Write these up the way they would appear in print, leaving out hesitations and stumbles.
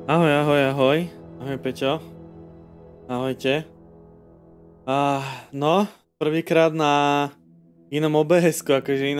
Ahoj, ahoj, ahoj. Ahoj, Peťo. Ahojte. No, prvýkrát na inom OBS-ku, akože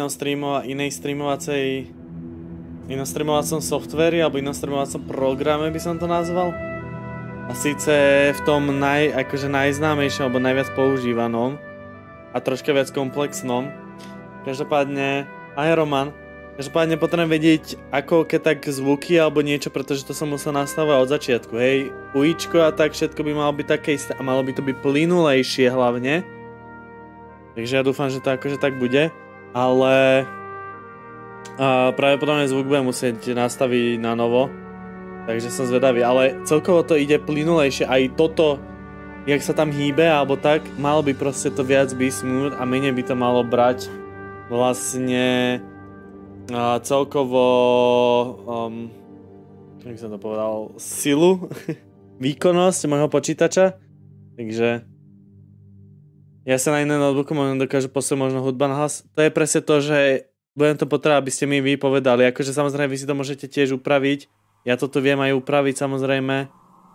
inom streamovacom softveri alebo inom streamovacom programe by som to nazval. A síce v tom akože najznámejšom alebo najviac používanom a troška viac komplexnom. Každopádne, ahoj Roman. Každopádne potrebujem vedieť, ako keď tak zvuky alebo niečo, pretože to som musel nastavovať od začiatku, hej. Ujíčko a tak všetko by malo byť také isté a malo by to byť plynulejšie hlavne. Takže ja dúfam, že to akože tak bude, ale pravdepodobne zvuk budem musieť nastaviť na novo, takže som zvedavý, ale celkovo to ide plynulejšie, aj toto, jak sa tam hýbe alebo tak, malo by proste to viac byť smooth a menej by to malo brať vlastne celkovo, jak som to povedal, silu, výkonnosť môjho počítača, takže ja sa na iné notebooku možno dokážu posunúť možno hudba na hlas. To je presne to, že budem to potrebovať, aby ste mi vy povedali, akože samozrejme vy si to môžete tiež upraviť, ja toto viem aj upraviť samozrejme.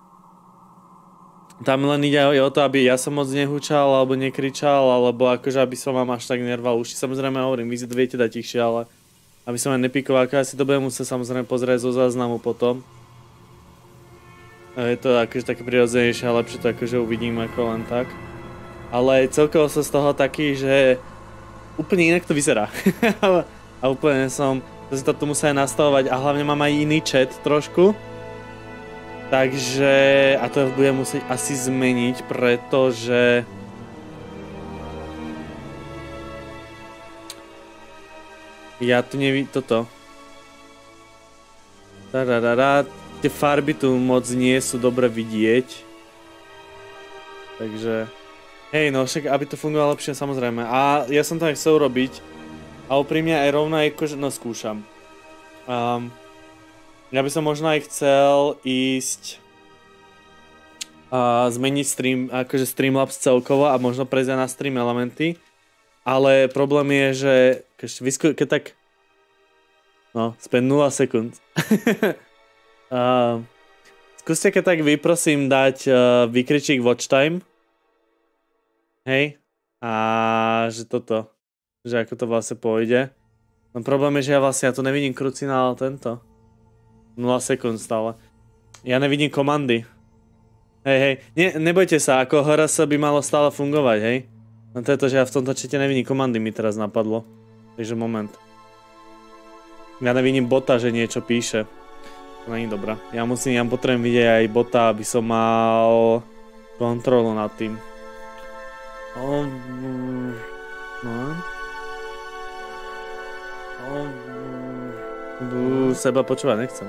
Tam len ide o to, aby ja som moc nehúčal alebo nekričal, alebo akože aby som vám až tak nerval uši. Samozrejme hovorím, vy si to viete dať tichšie, ale aby som aj nepikoval, ako ja si to budem musieť samozrejme pozrieť zo záznamu potom. Je to akože také prirodzenejšie a lepšie to akože uvidím ako len tak. Ale celkovo som z toho taký, že úplne inak to vyzerá. A úplne som to musel aj nastavovať a hlavne mám aj iný chat trošku. Takže, a to budem musieť asi zmeniť, pretože ja tu nevidím toto. Tie farby tu moc nie sú dobre vidieť. Takže hej, no však aby to fungovalo lepšie samozrejme. A ja som to aj chcel robiť. A úprimne aj rovno akože, no skúšam. Ja by som možno aj chcel ísť zmeniť stream, akože Streamlabs celkovo a možno prejsť aj na stream elementy. Ale problém je, že keď tak no, späť 0 sekúnd. Skúste keď tak vy prosím dať výkričík watch time. Hej. A že toto. Že ako to vlastne pôjde. No problém je, že ja tu nevidím krucinál tento. 0 sekúnd stále. Ja nevidím komandy. Hej. Nebojte sa, ako HRS by malo stále fungovať, hej. No to je to, že ja v tomto čete nevidím komandy, mi teraz napadlo. Takže moment. Ja nevidím bota, že niečo píše. To není dobrá. Ja potrebujem vidieť aj bota, aby som mal kontrolu nad tým. Seba počúvať nechcem.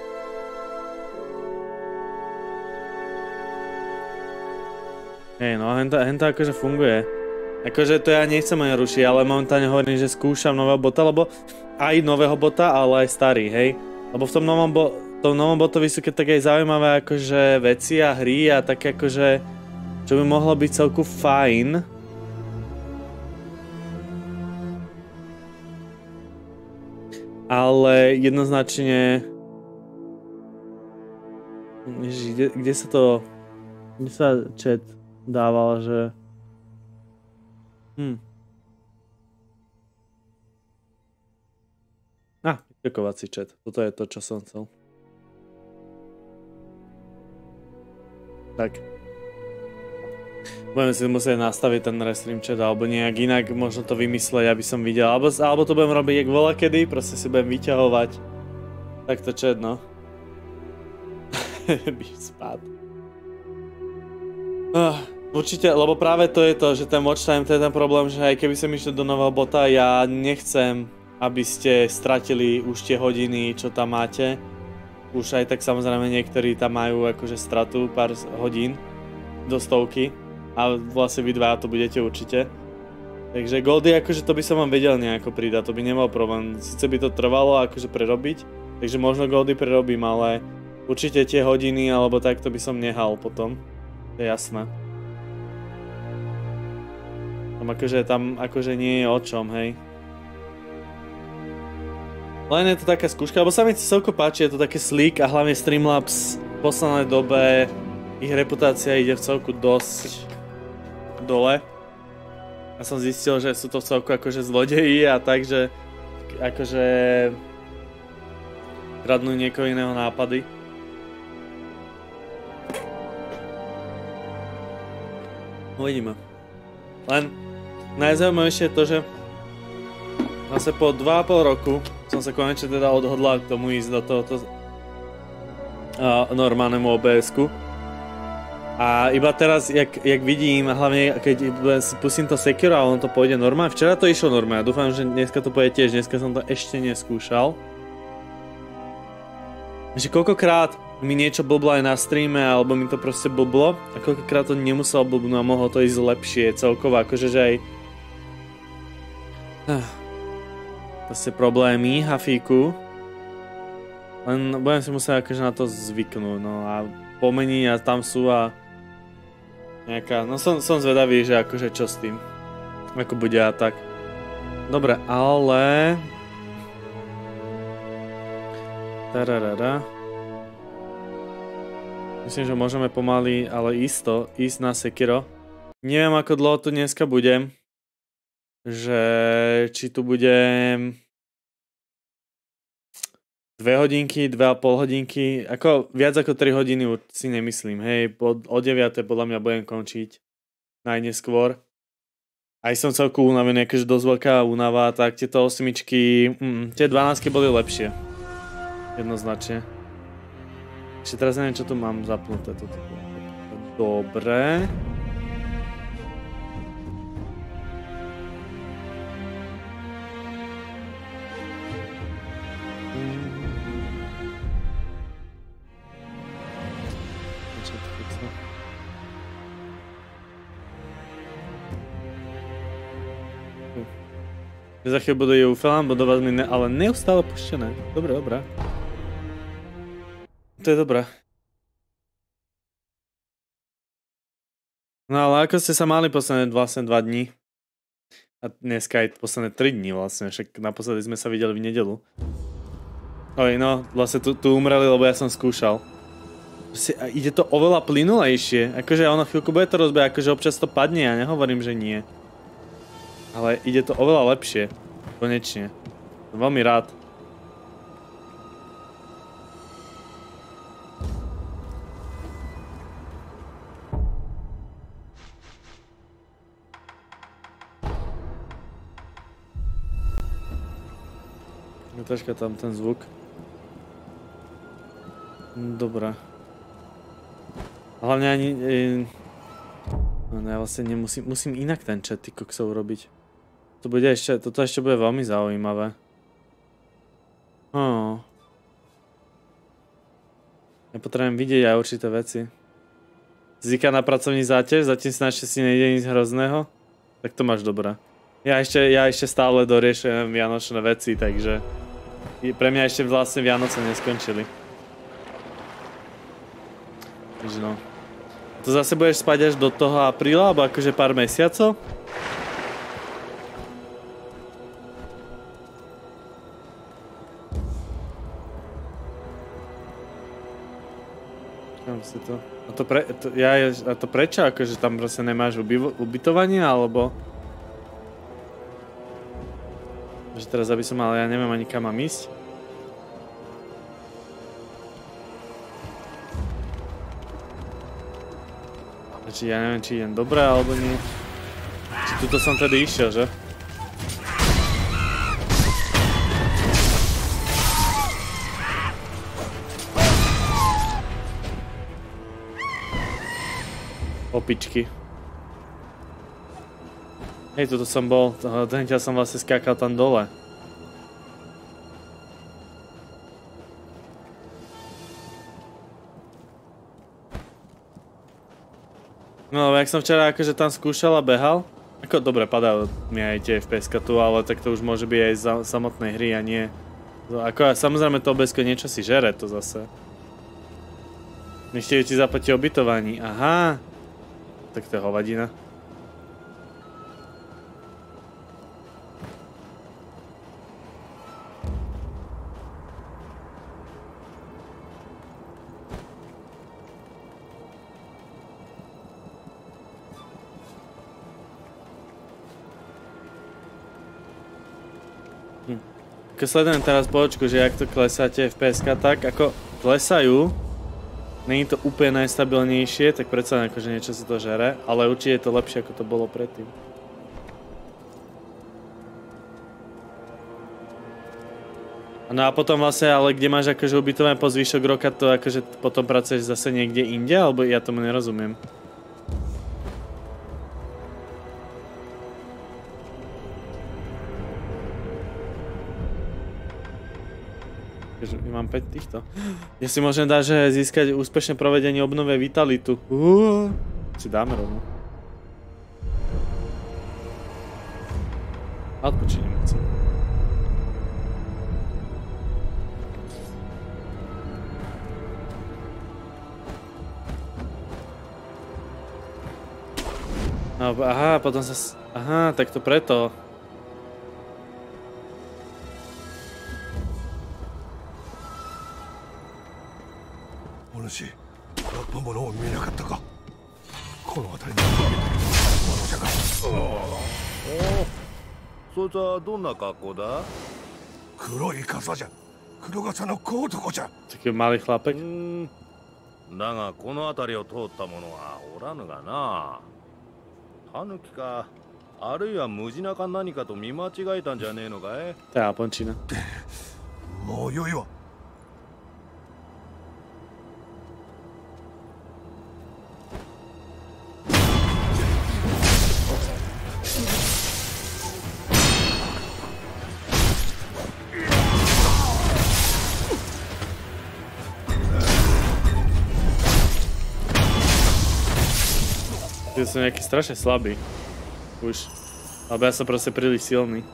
Hej, no henta akože funguje. Akože to ja nechcem ani rušiť, ale momentálne hovorím, že skúšam nového bota, lebo aj nového bota, ale aj starý, hej. Lebo v tom novom botovi sú keď tak aj zaujímavé akože veci a hry a také akože, čo by mohlo byť celku fajn. Ale jednoznačne... Ježiš, kde sa chat dával, že... Ďakovací chat. Toto je to, čo som chcel. Tak. Budeme si musieť nastaviť ten restream chat, alebo nejak inak možno to vymysleť, aby som videl. Alebo to budem robiť jak volakedy, proste si budem vyťahovať. Takto chat, no. By spád. Určite, lebo práve to je to, že ten watch time, to je ten problém, že aj keby som išiel do nového bota, ja nechcem, aby ste stratili už tie hodiny, čo tam máte. Už aj tak samozrejme niektorí tam majú akože stratu pár hodín do stovky. A vlastne vy dva to budete určite. Takže goldy akože to by som vám vedel nejako pridať, to by nemal problém. Sice by to trvalo akože prerobiť, takže možno goldy prerobím, ale určite tie hodiny alebo tak to by som nehal potom. To je jasné. Tam akože nie je o čom, hej. Len je to taká skúška, lebo sa mi celko páči, je to také sleek a hlavne Streamlabs poslednej dobe ich reputácia ide v celku dosť dole. A som zistil, že sú to v celku akože zlodeji a tak, že akože kradnú niekoho iného nápady. Uvidíme. Len najzaujímavejšie je to, že zase po 2,5 roku som sa konečne teda odhodlal k tomu ísť do tohoto normálnemu OBS-ku. A iba teraz, jak vidím, hlavne keď pustím to Sekiro a on to pôjde normálne. Včera to išlo normálne, dúfam, že dneska to pôjde tiež, dneska som to ešte neskúšal. Že koľkokrát mi niečo blblo aj na streame, alebo mi to proste blblo a koľkokrát to nemuselo blbnúť a mohlo to ísť lepšie celkovo, akože že aj proste problémy, hafíku. Len budem si musieť akože na to zvyknúť, no a pomení a tam sú a nejaká, no som zvedavý, že akože čo s tým, ako bude a tak. Dobre, ale tararara. Myslím, že môžeme pomaly, ale isto ísť na Sekiro. Neviem, ako dlho tu dneska budem, že či tu budem 2 hodinky, 2,5 hodinky, ako viac ako 3 hodiny si nemyslím, hej, o 9 podľa mňa budem končiť najneskôr. Aj som celku unavený, akože dosť veľká únava, tak tieto 8-čky, tie 12-ky boli lepšie, jednoznačne. Ešte teraz neviem, čo tu mám zapnuté, toto. Dobre. Za chvíľu budú Eufelan, budovať mi ale neustále puštené. Dobre, dobré. To je dobré. No ale ako ste sa mali posledné vlastne 2 dní? A dneska aj posledné 3 dní vlastne, však naposledy sme sa videli v nedelu. Oj, no, vlastne tu umreli, lebo ja som skúšal. Ide to oveľa plynulejšie, akože ono chvíľku bude to rozbieť, akože občas to padne, ja nehovorím, že nie. Ale ide to oveľa lepšie. Konečne. Som veľmi rád. Troška tam ten zvuk. Dobre. Hlavne ani... No ja vlastne nemusím... Musím inak ten chat ty koksov robiť. Toto ešte bude veľmi zaujímavé. Ja potrebujem vidieť aj určité veci. Zvyká na pracovní záťaž, zatím si našťastie nejde nič hrozného. Tak to máš dobré. Ja ešte stále doriešujem vianočné veci, takže... Pre mňa ešte vlastne Vianoce neskončili. Takže no. To zase budeš spať až do toho apríla, alebo akože pár mesiacov? Si to. A to prečo? Akože tam proste nemáš ubytovanie, alebo... Že teraz aby som mal, ja neviem ani kam mám ísť. Či ja neviem, či idem dobre, alebo nie. Či tuto som tedy išiel, že? Opičky. Hej, tuto som bol, tenťa som vlastne skákal tam dole. No, jak som včera akože tam skúšal a behal, ako dobre padajú mi aj tie FPS-ka tu, ale tak to už môže byť aj z samotnej hry a nie. Ako samozrejme to OBS-ko niečo si žere to zase. Nechtějú ti zaplatiť ubytování, aha. Tak to je hovadina. Keď sledujem teraz počku, že jak to klesáte FPS-ka, tak ako klesajú, není to úplne najstabilnejšie, tak predsa akože niečo si to žere, ale určite je to lepšie ako to bolo predtým. No a potom vlastne, ale kde máš akože ubytované po zvyšok roka, to akože potom pracuješ zase niekde inde, alebo ja tomu nerozumiem. Mám 5 týchto. Ja si môžem dať, že získať úspešné provedenie obnove vitalitu. Si dáme rovno. Odpočineme si. Aha, potom sa... Aha, tak to preto. Taký malý chlapek. だがこの辺りを通った者はおらぬがな。タヌキか、あるいはムジナか何かと見間違えたんじゃねえのかい。 To je japončina. もうよいわ。 Ja som nejaký strašne slabý. Už. Alebo ja som proste príliš silný.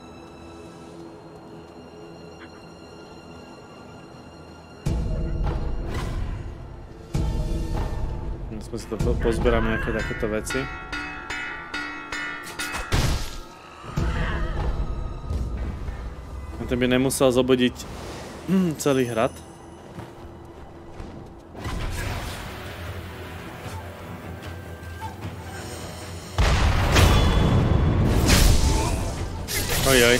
Sme si to pozberáme nejaké takéto veci. A ten by nemusel zobodiť celý hrad. Ojoj.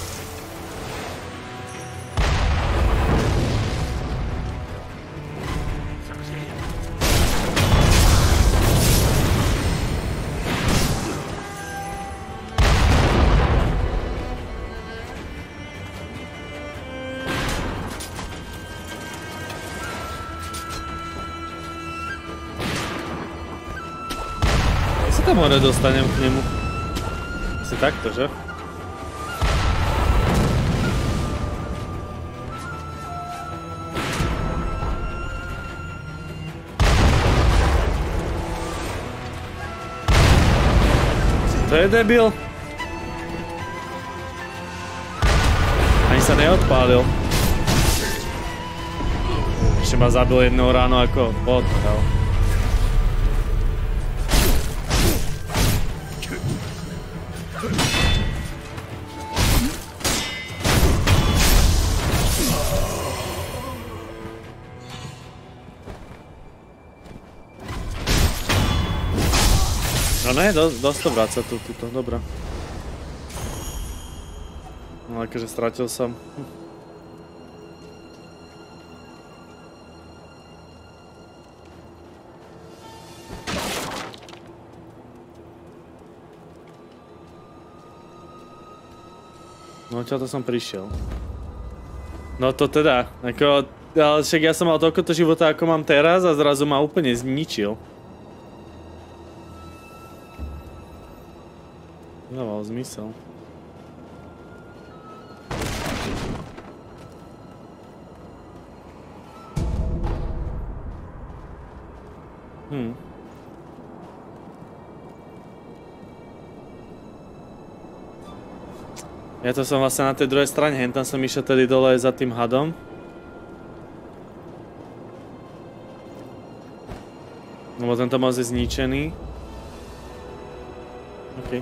Jak sa tam hore dostanem k nemu? Asi takto, že? To je debil. Ani sa neodpálil. Ešte ma zabil jednou ráno ako bot. No ne, dosť to vráca túto, dobrá. No akože stratil som. No odtiaľto som prišiel. No to teda, ako, ale však ja som mal toľkoto života ako mám teraz a zrazu ma úplne zničil. Dával zmysel. Ja to som vlastne na tej druhej strane, tam som išiel tedy dole za tým hadom. Lebo tento most je zničený. OK.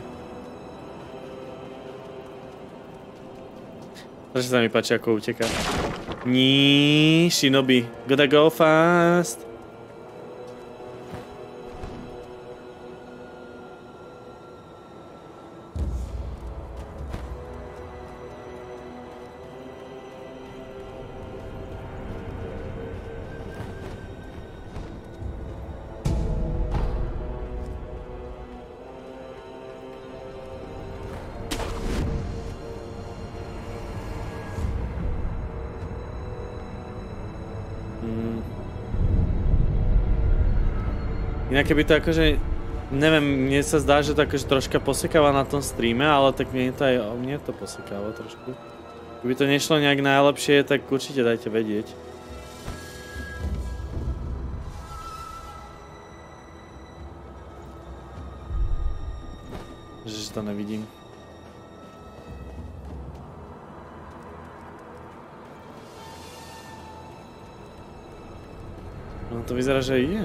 Prečo sa mi páči, ako uteká. Ní, Shinobi. Gotta go fast. Inak keby to akože, neviem, mne sa zdá, že to akože troška posekáva na tom streame, ale tak mne to posekáva trošku. Keby to nešlo nejak najlepšie, tak určite dajte vedieť. Že to nevidím. No to vyzerá, že ide.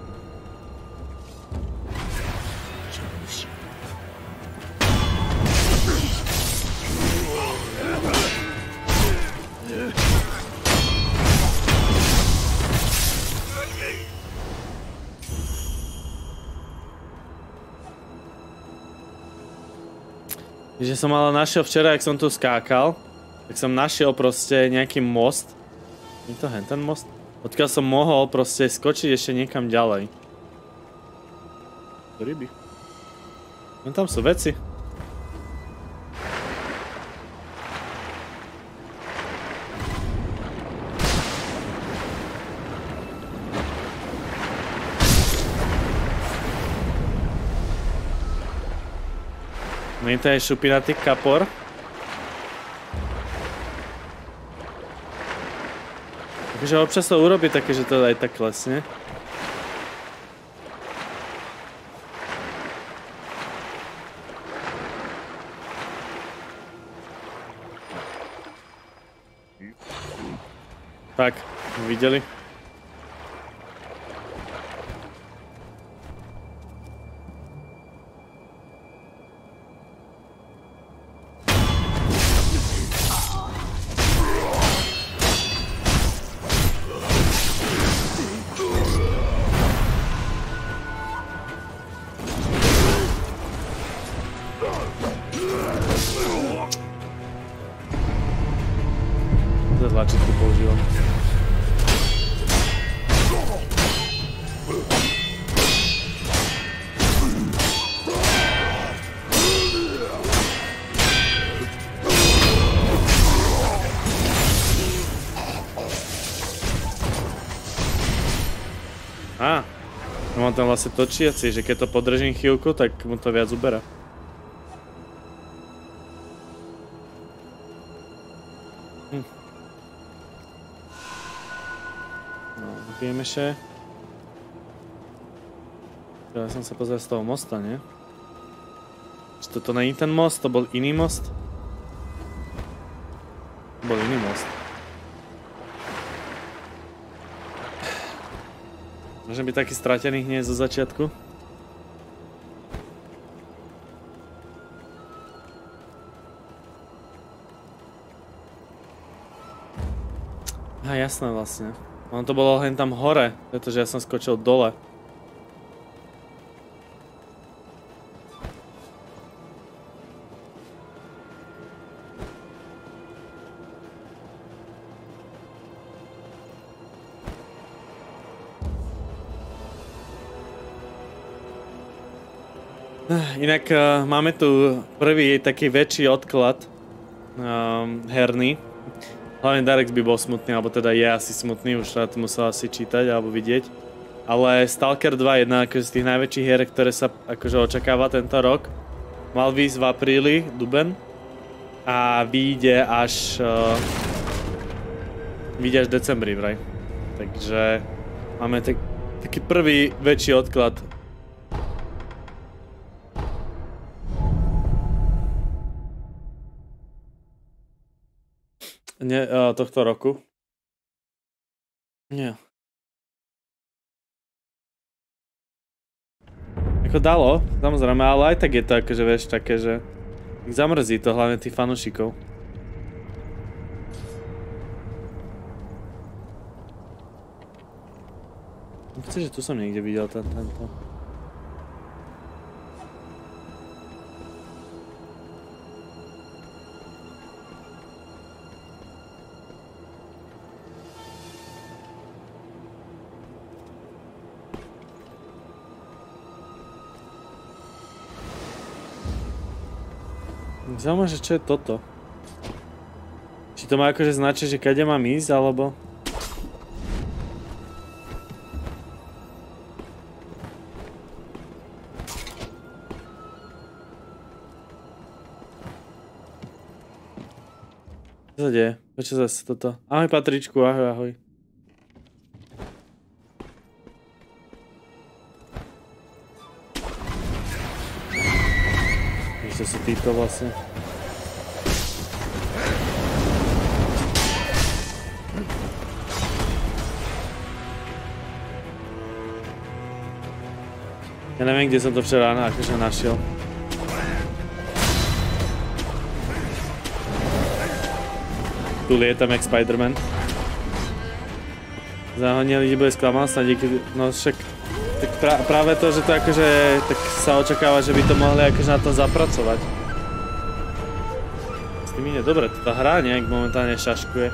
Že som ale našiel včera, jak som tu skákal, tak som našiel proste nejaký most. Je to ten most? Odkiaľ som mohol proste skočiť ešte niekam ďalej. Ryby. No tam sú veci. Nie to je šupinatý kapor. Takže občas to urobí také, že to aj tak klesne. Tak, videli? Tlačítko používam. Mám tam vlastne točiaci, že keď to podržím chvíľku, tak mu to viac uberá. Vypijem ešte. Ja som sa pozrel z toho mosta, nie? Či toto není ten most? To bol iný most? To bol iný most. Môžem byť taký stratený hneď zo začiatku? Jasné vlastne. Ono to bolo hen tam hore, pretože ja som skočil dole. Inak máme tu prvý taký väčší odklad herný. Hlavne Darex by bol smutný, alebo teda je asi smutný, už to musel asi čítať alebo vidieť. Ale Stalker 2 je jedna z tých najväčších hier, ktoré sa akože očakáva tento rok. Mal výjsť v apríli, duben. A vyjde až v decembri vraj. Takže máme taký prvý väčší odklad. Tohto roku. Nie. Ako dalo, samozrejme, ale aj tak je to akože, vieš, také, že zamrzí to hlavne tých fanúšikov. Myslím, že tu som niekde videl tento. Zaujímavé, že čo je toto? Či to má akože značiť, že kade mám ísť, alebo... Čo sa deje? Prečo zase toto? Ahoj Patričku, ahoj, ahoj. Ešte sú títo vlastne. Ja neviem, kde som to včera akože našiel. Tu lietam jak Spider-Man. Zahonia ľudí bude sklamaný snad díky, no však tak práve to, že to akože tak sa očakáva, že by to mohli akože na to zapracovať. S tým ide dobre, tá hra nejak momentálne šaškuje.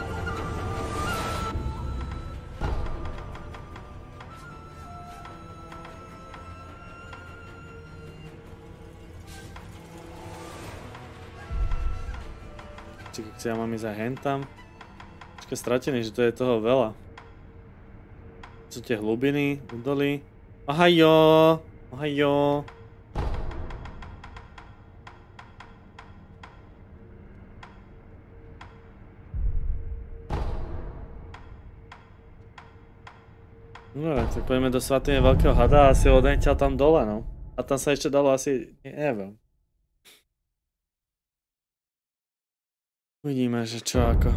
Ja mám ísť aj hentam. Počkaj, stratený, že to je toho veľa. Sú tie hlubiny, údoly. Ohajo! Ohajo! No, tak poďme do svatého veľkého hada a asi odneťal tam dole, no. A tam sa ešte dalo asi, neviem. Uvidíme, že čo ako.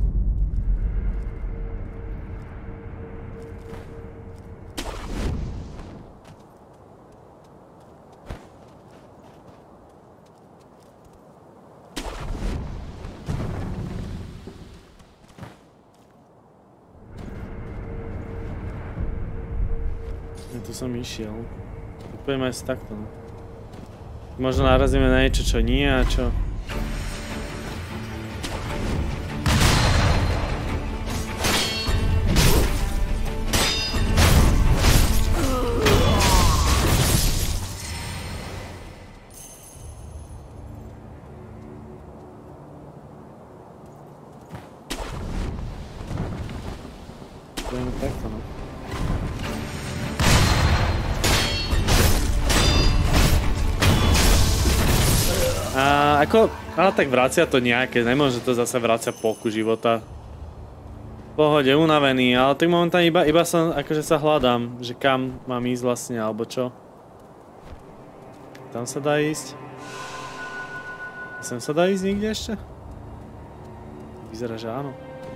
Ja tu som išiel. Poďme asi takto, no. Možno narazíme na niečo, čo nie a čo. Ale tak vracia to nejaké, nemôže to zase vracia polku života. V pohode, unavený, ale tak momentálne iba som akože sa hľadám, že kam mám ísť vlastne, alebo čo. Tam sa dá ísť. Sem sa dá ísť nikde ešte? Vyzerá, že áno.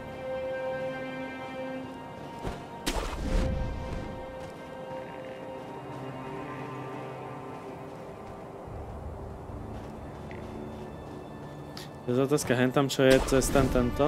To je otázka hentam, čo je cez tento.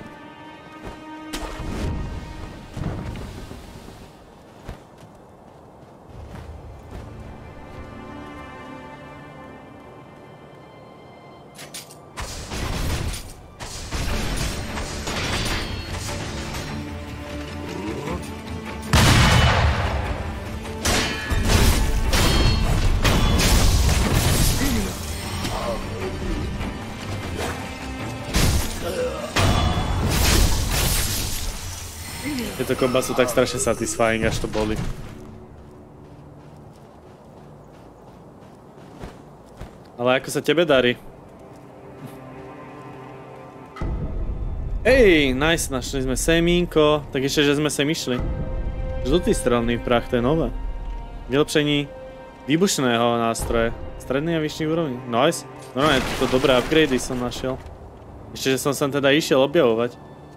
Tieto komba sú tak strašne satisfying, až to boli. Ale ako sa tebe darí? Ej, nice, našli sme semínko. Tak ešte, že sme sem išli. Žlutý strelný prach, to je nové. Vylepšení výbušného nástroje. Stredný a vyšší úrovni. Nice. Normálne, to dobré upgradey som našiel. Ešte, že som sem teda išiel objavovať.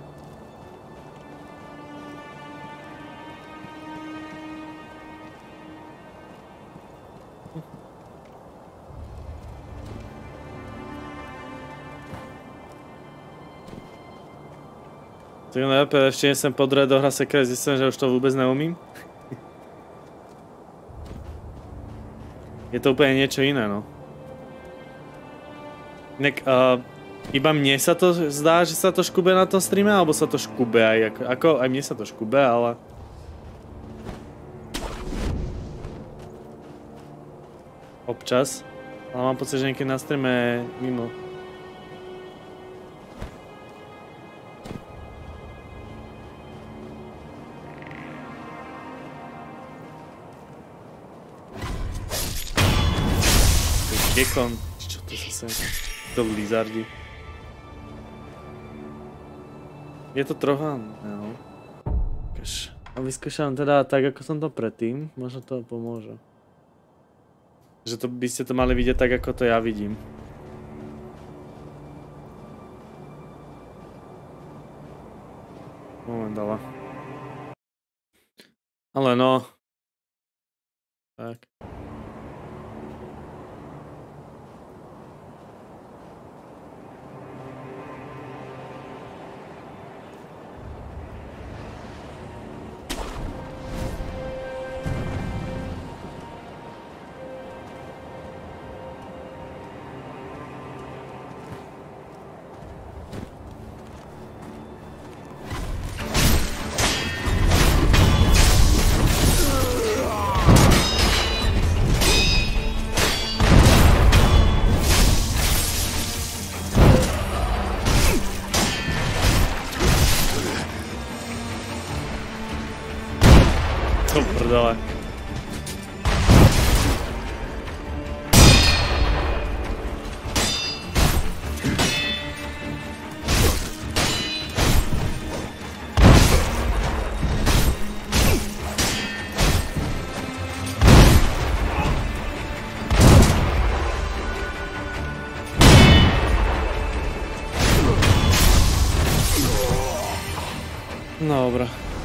Tak najprv ešte nesem podrieť do hra Secret, zistím, že už to vôbec neumím. Je to úplne niečo iné, no. Inak, iba mne sa to zdá, že sa to škube na tom streame, alebo sa to škube aj, ako aj mne sa to škube, ale... Občas. Ale mám pocit, že niekedy na streame mimo. Gekon, čo to zase? To lizardi. Je to trocha, no. A vyskúšam teda tak, ako som to predtým. Možno to pomôže. Že to by ste to mali vidieť tak, ako to ja vidím. Moment, ale. Ale no. Tak. Prdele. Dobra.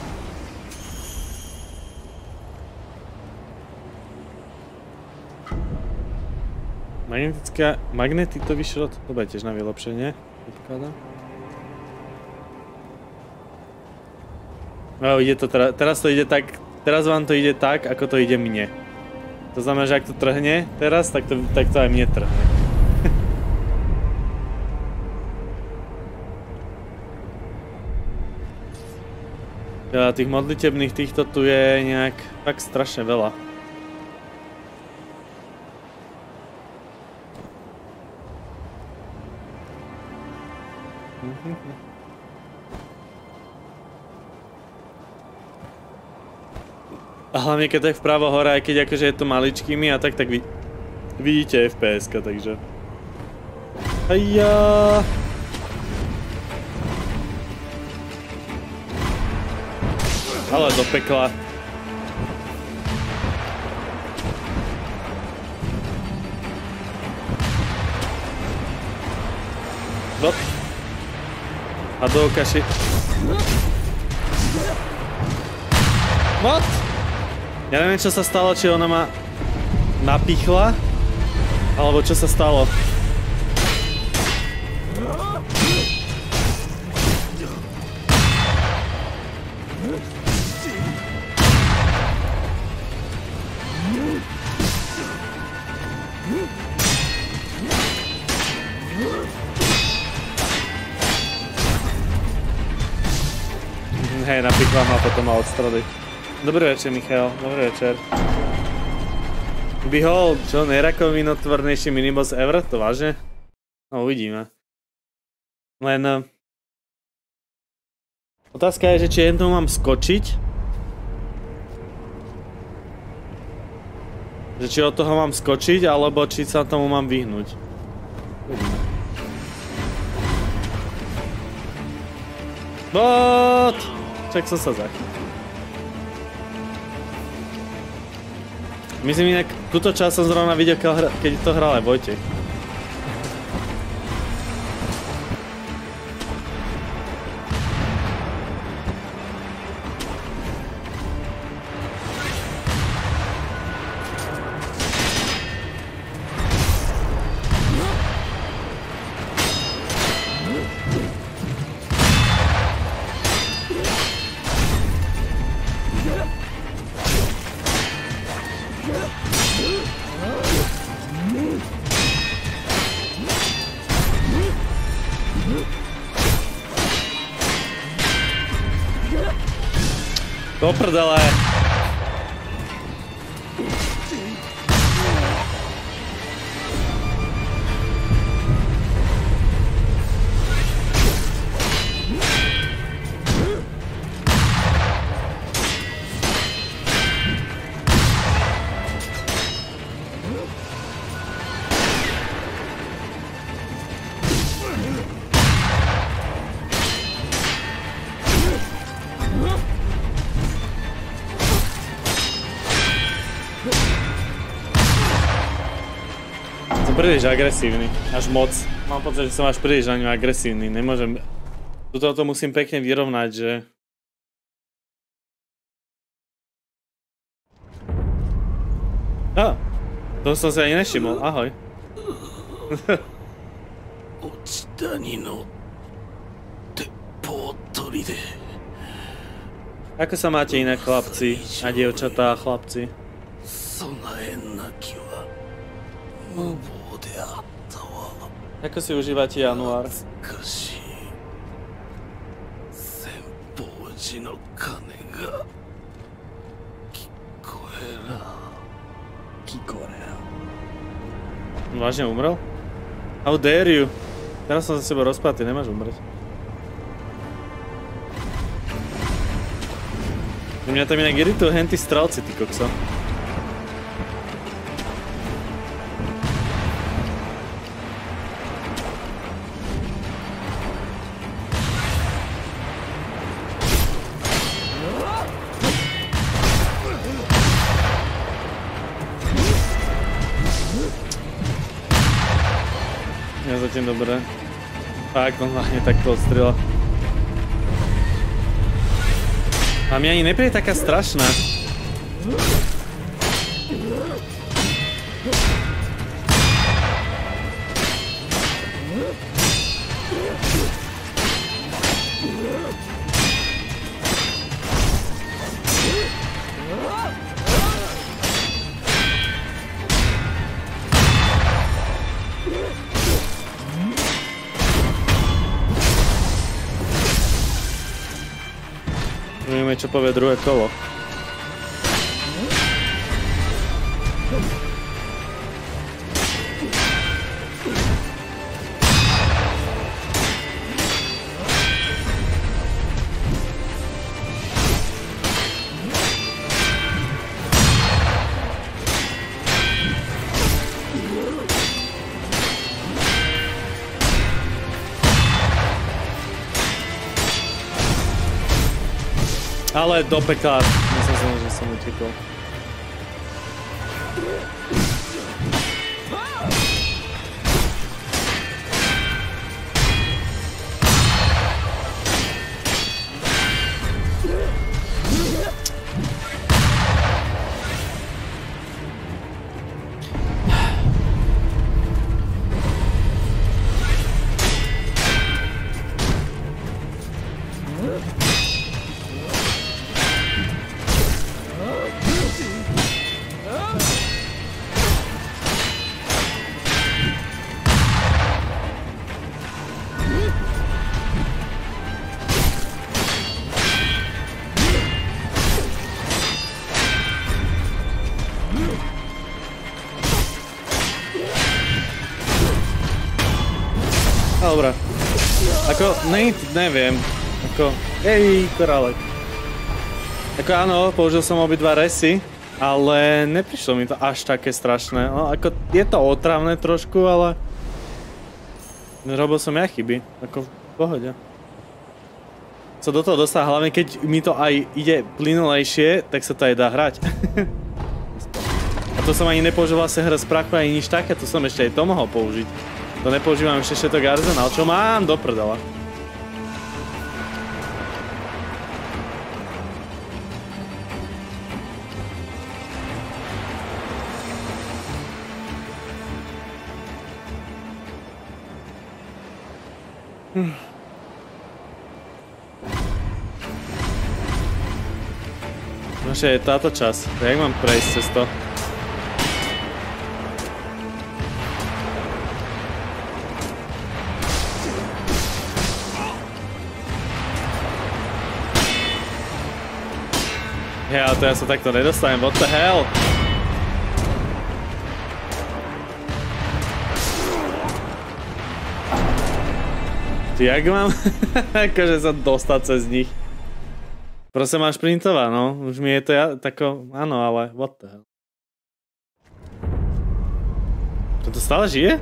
Magnetitový šrot, to bude tiež na vylepšenie, predpokladám. No, ide to teraz to ide tak, teraz vám to ide tak, ako to ide mne. To znamená, že ak to trhne teraz, tak to aj mne trhne. Ja, tých modlitebných týchto tu je nejak tak strašne veľa. A hlavne keď tak vpravo hore, aj keď akože je to maličkými a tak vy vidíte FPS-ka, takže. Ajá. Ale do pekla. Dop. A do kaši. What? Ja neviem, čo sa stalo, či ona ma napichla, alebo čo sa stalo. Hej, napichla ma, potom ma od strody. Dobrý večer, Michal, dobrý večer. Behold, čo najrakovinotvornejší miniboss ever? To vážne? No, uvidíme. Len... Otázka je, že či jen tomu mám skočiť? Že či od toho mám skočiť, alebo či sa tomu mám vyhnúť. Uvidíme. Bot! Čak som sa zachytil. Myslím inak, túto časť som zrovna videl, keď to hral aj Vojtech. Do prdele. príliš agresívny, až moc. Mám pocit, že som až príliš na ňu agresívny, nemôžem... Tuto to musím pekne vyrovnať, že... To som si ani nevšimol, ahoj. Ako sa máte iné chlapci a dievčatá a chlapci? Ako si užívate január? Vážne umrel? How dare you? Teraz som za seba rozpátý, nemáš umrieť. Mňa tam inak iritujú henty strelci, ty kokso. Dobre. Fakt, on hlavne takto odstrela. A mi ani nepríde taká strašná. Uvidíme, čo povie druhé kolo. Ale do pekla, myslím si, že som utekol. Dobre. Ako, neviem. Ako, korálek. Ako áno, použil som obidva resy, ale neprišlo mi to až také strašné. No, ako, je to otravné trošku, ale... Robil som ja chyby. Ako, v pohode. Co do toho dostá, hlavne keď mi to aj ide plynulejšie, tak sa to aj dá hrať. A to som ani nepoužil vlastne hra z prachu ani nič také, to som ešte aj to mohol použiť. To nepoužívam ešte všetok arzenál, čo mám do prdela. Nože je táto čas, jak mám prejsť cez to? Ja, to ja sa takto nedostanem, what the hell? Jak mám akože sa dostať cez nich? Proste mám šprintovať, no. Už mi je to tako, áno, ale what the hell? To stále žije?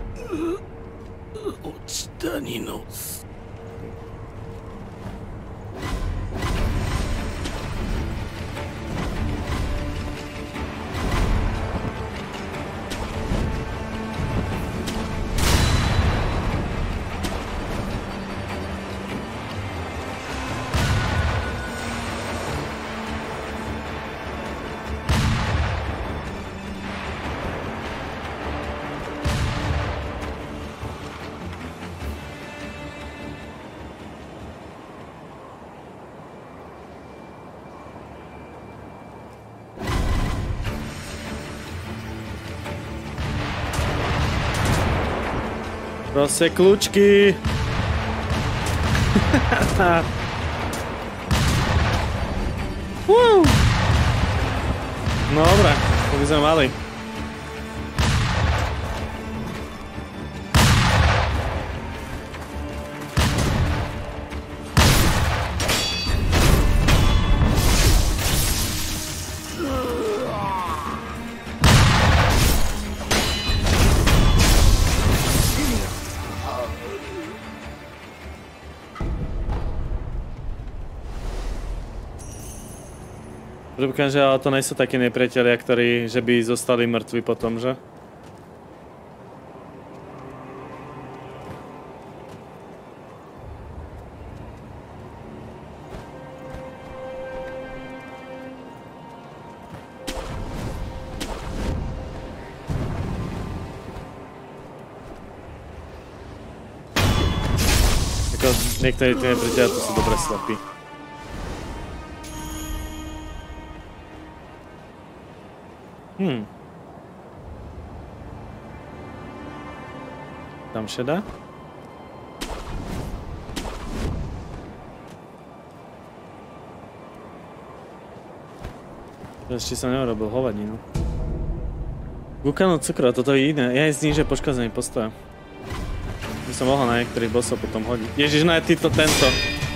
Proste kľúčky. No dobré, to by sme mali. Predpokladám, že ale to nejsú takí nepriatelia, ktorí, že by zostali mŕtvi potom, že? Ako niektorí tí nepriatelia to sú dobre slepí. Tam šedá? Ešte som neurobil hovadinu. Gukanu cukru, toto je iné. Ja je zníže poškozený postoja. By som mohol na niektorých bossov potom hodiť. Ježiš, no je tento.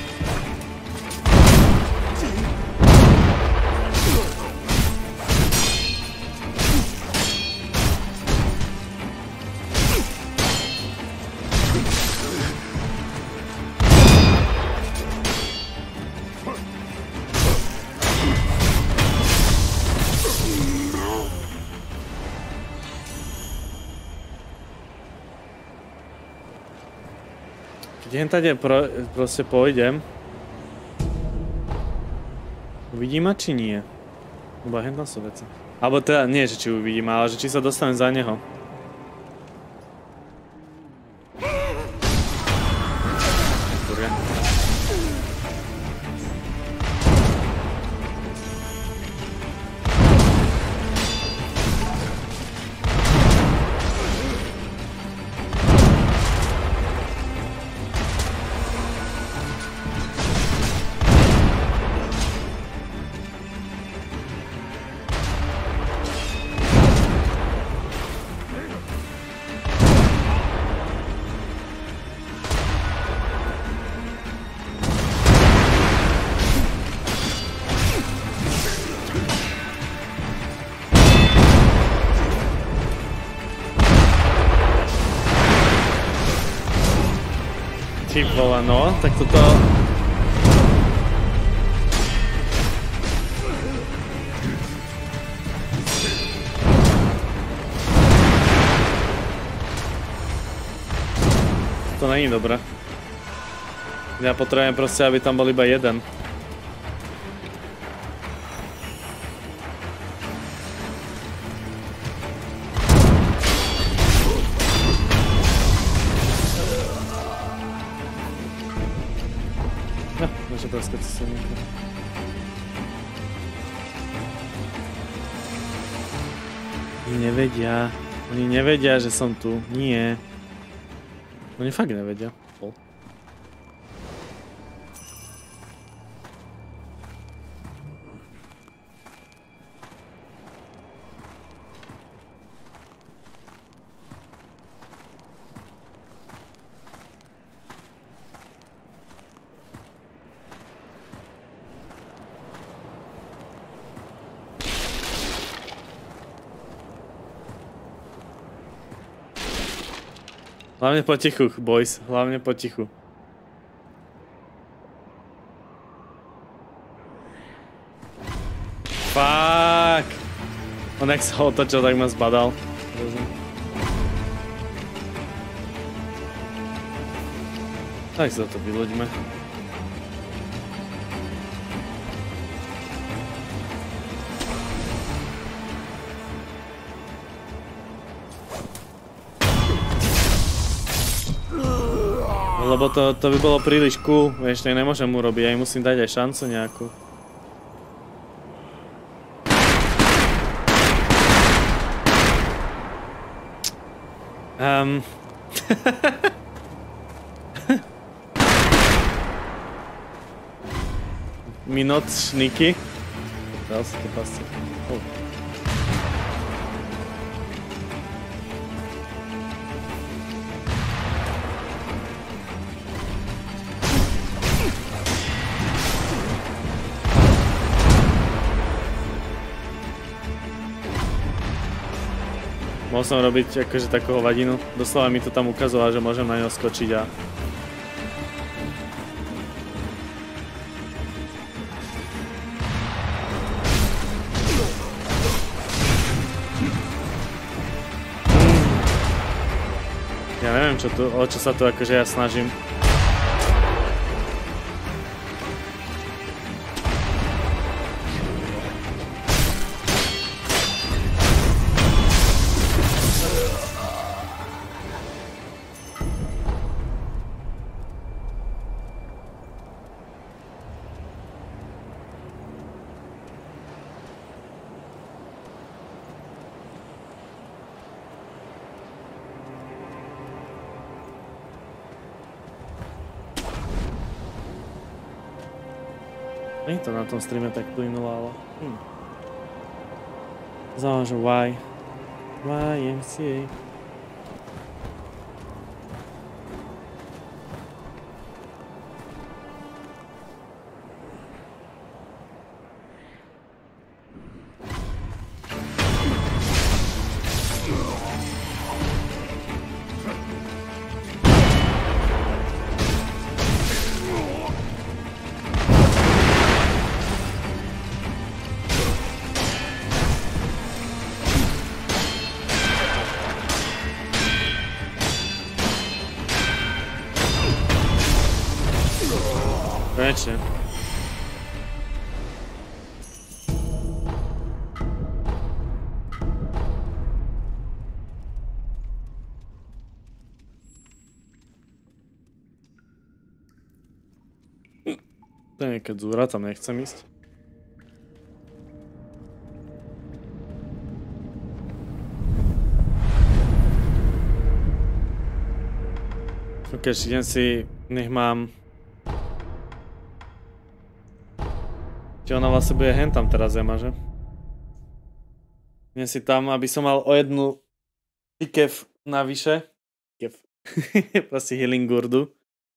Keď tady proste pôjdem. Uvidím ma, či nie? Lebo hentam sú veci. Alebo teda nie, že či uvidím, ale že či sa dostanem za neho. Ty vole, no, tak toto... To není dobré. Ja potrebujem proste, aby tam bol iba jeden. Oni nevedia, že som tu. Nie. Oni fakt nevedia. Hlavne potichu, boys. Hlavne potichu. Fuck. On jak sa otočil, tak ma zbadal. Tak sa to vyloďme. Lebo to by bolo príliš cool, vieš, tak nemôžem urobiť, ja im musím dať aj šancu nejakú. Minocníky. Dal si to pasce. Oh. Mohol som robiť akože takú hovadinu. Doslova mi to tam ukazoval, že môžem na ňo skočiť a... Ja neviem, o čo sa tu akože ja snažím. Nie to na tom streame tak plynulo, ale... Záleží, why? YMCA. Konečne. To je keď zúra, tam nechcem ísť. Ok, idem si, nech mám... Čiže ona vlastne bude hen tam teraz zema, že? Idem si tam, aby som mal o jednu tikev navyše. Tikev. Proste healing gurdu.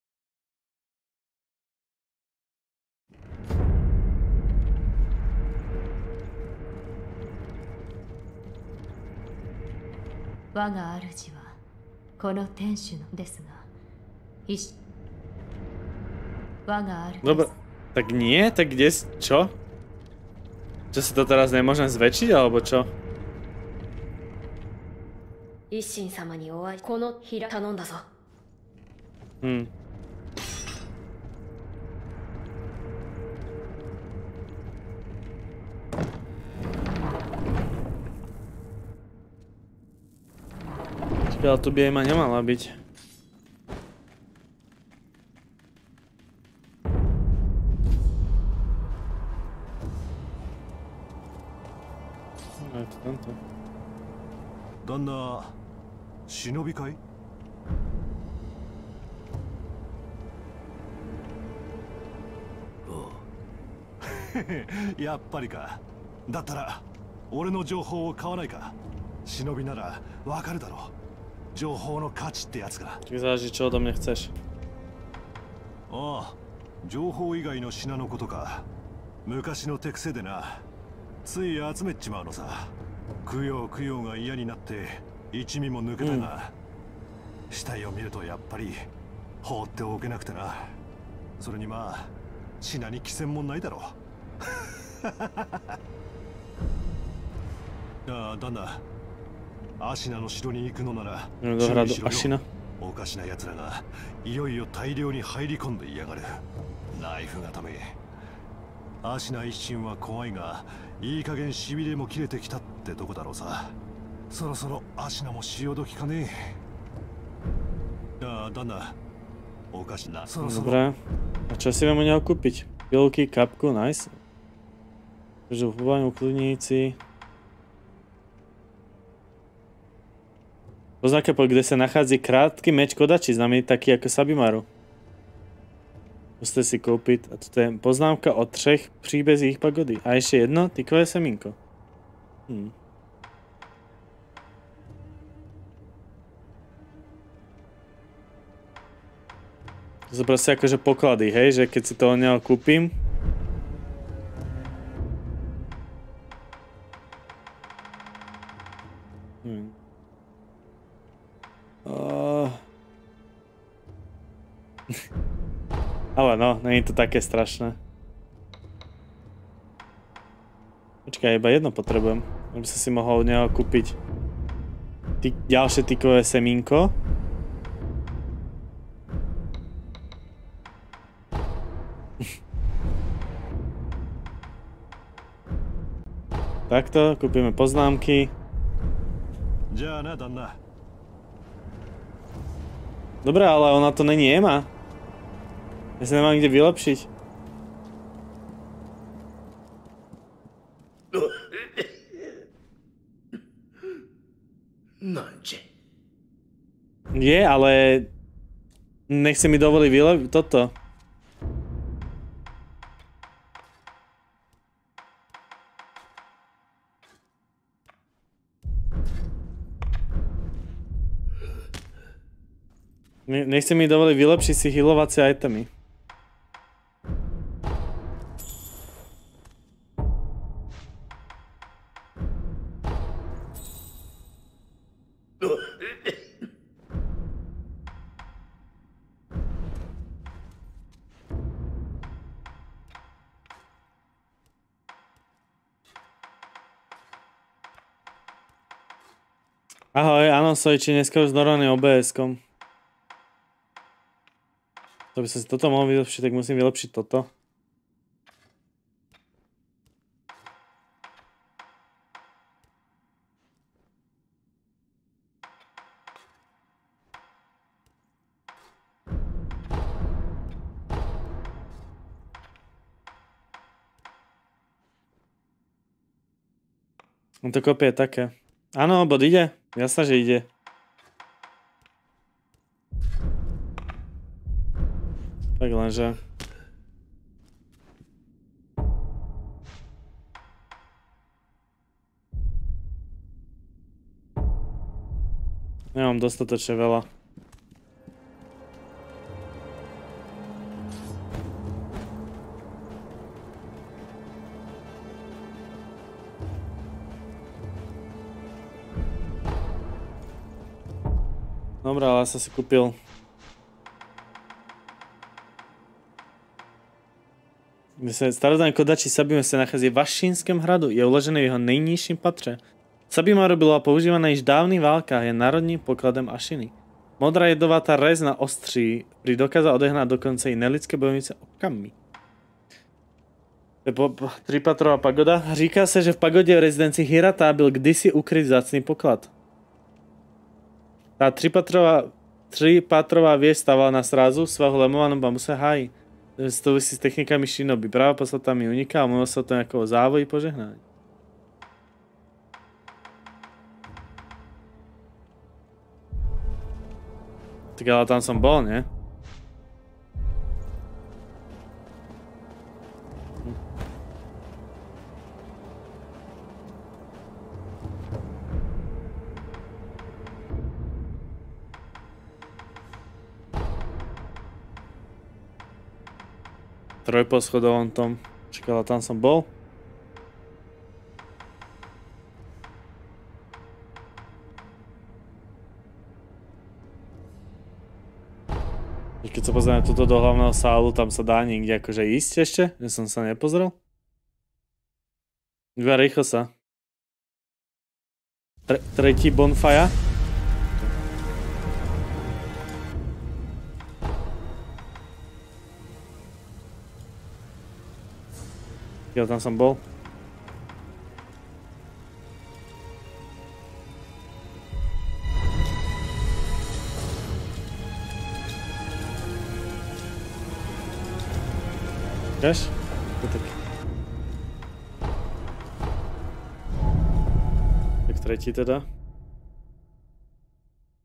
Dobre, tak nie? Tak kde... Čo? Čo si to teraz nemôžem zväčšiť, alebo čo? Ale tu by aj ma nemala byť. Je to tento. 旦那、忍びかい？やっぱりか。だったら俺の情報を買わないか。忍びならわかるだろう。情報の価値ってやつが。 záleží, čo odo mňa chceš. ああ、情報以外の品のことか。昔の手癖でな、つい集めちまうのさ。供養が嫌になって一味も抜けてな。死体を見るとやっぱり放っておけなくてな。それにまあ品に寄せもないだろう。ああ、旦那。アシナの城に行くのなら注意しろよ。おかしな奴らがいよいよ大量に入り込んでいやがる。ナイフがため。アシナ一心は怖いが、いい加減しびれも切れてきたってとこだろうさ。そろそろアシナも潮時かね。ああ、旦那。おかしな。そろそろ。 Dobre. A čo si viem u neho kúpiť? Pilky, kapku, nice. Takže v uklidníci. Poznámka, kde sa nachádza krátky meč Kodachi, znamená taký ako Sabimaru. Musíte si kúpiť. A toto je poznámka o 3 príbezích pagody. A ešte jedno, tykové semínko. To sú proste akože poklady, hej, že keď si to od neho kúpim. Ale no, není to také strašné. Počkaj, iba jedno potrebujem. Aby som si mohol od neho kúpiť ďalšie tykové semínko. Takto, kúpime poznámky. Dobre, ale ona to není Ema. Ja sa nemám kde vylepšiť. Je, ale nechce mi dovoliť vylepšiť toto. Nechce mi dovoliť vylepšiť si healovacie itemy. Ahoj, áno, Sojči, dneska už s normálnym OBS-kom. To by som si toto mohol vylepšiť, tak musím vylepšiť toto. No to kopie je také. Áno, bod ide. Jasné, že ide. Tak lenže... Nemám dostatočne veľa. Dobre, ale ja som si kúpil... Starodávny Kodachi Sabima sa nachází v Vašínskom hradu. Je uložený v jeho nejnižším patře. Sabimaru byla používaná již v dávnych válkách, je národním pokladem Ashiny. Modrá jedovatá rez na ostří pri dokázal odehnat dokonce i nelidské bojovnice okami. Tripatrová pagoda. Říká se, že v pagodě v rezidenci Hirata byl kdysi ukryt vzácný poklad. Tá tripatrová věž stávala na srázu svého lemovanom bambuse háji. Souvisí s technikami Shinobi. Práva podstata mi uniká a mluvil sa o tom ako o závoji požehnání. Tak ale tam som bol, nie? Trojposchodovom tom. Čakala, tam som bol. Keď sa pozrieme tuto do hlavného sálu, tam sa dá niekde akože ísť ešte, že som sa nepozrel. Iba rýchlo sa. Tretí bonfire. Ja tam som bol. Vieš? To tak. Tak tretí teda.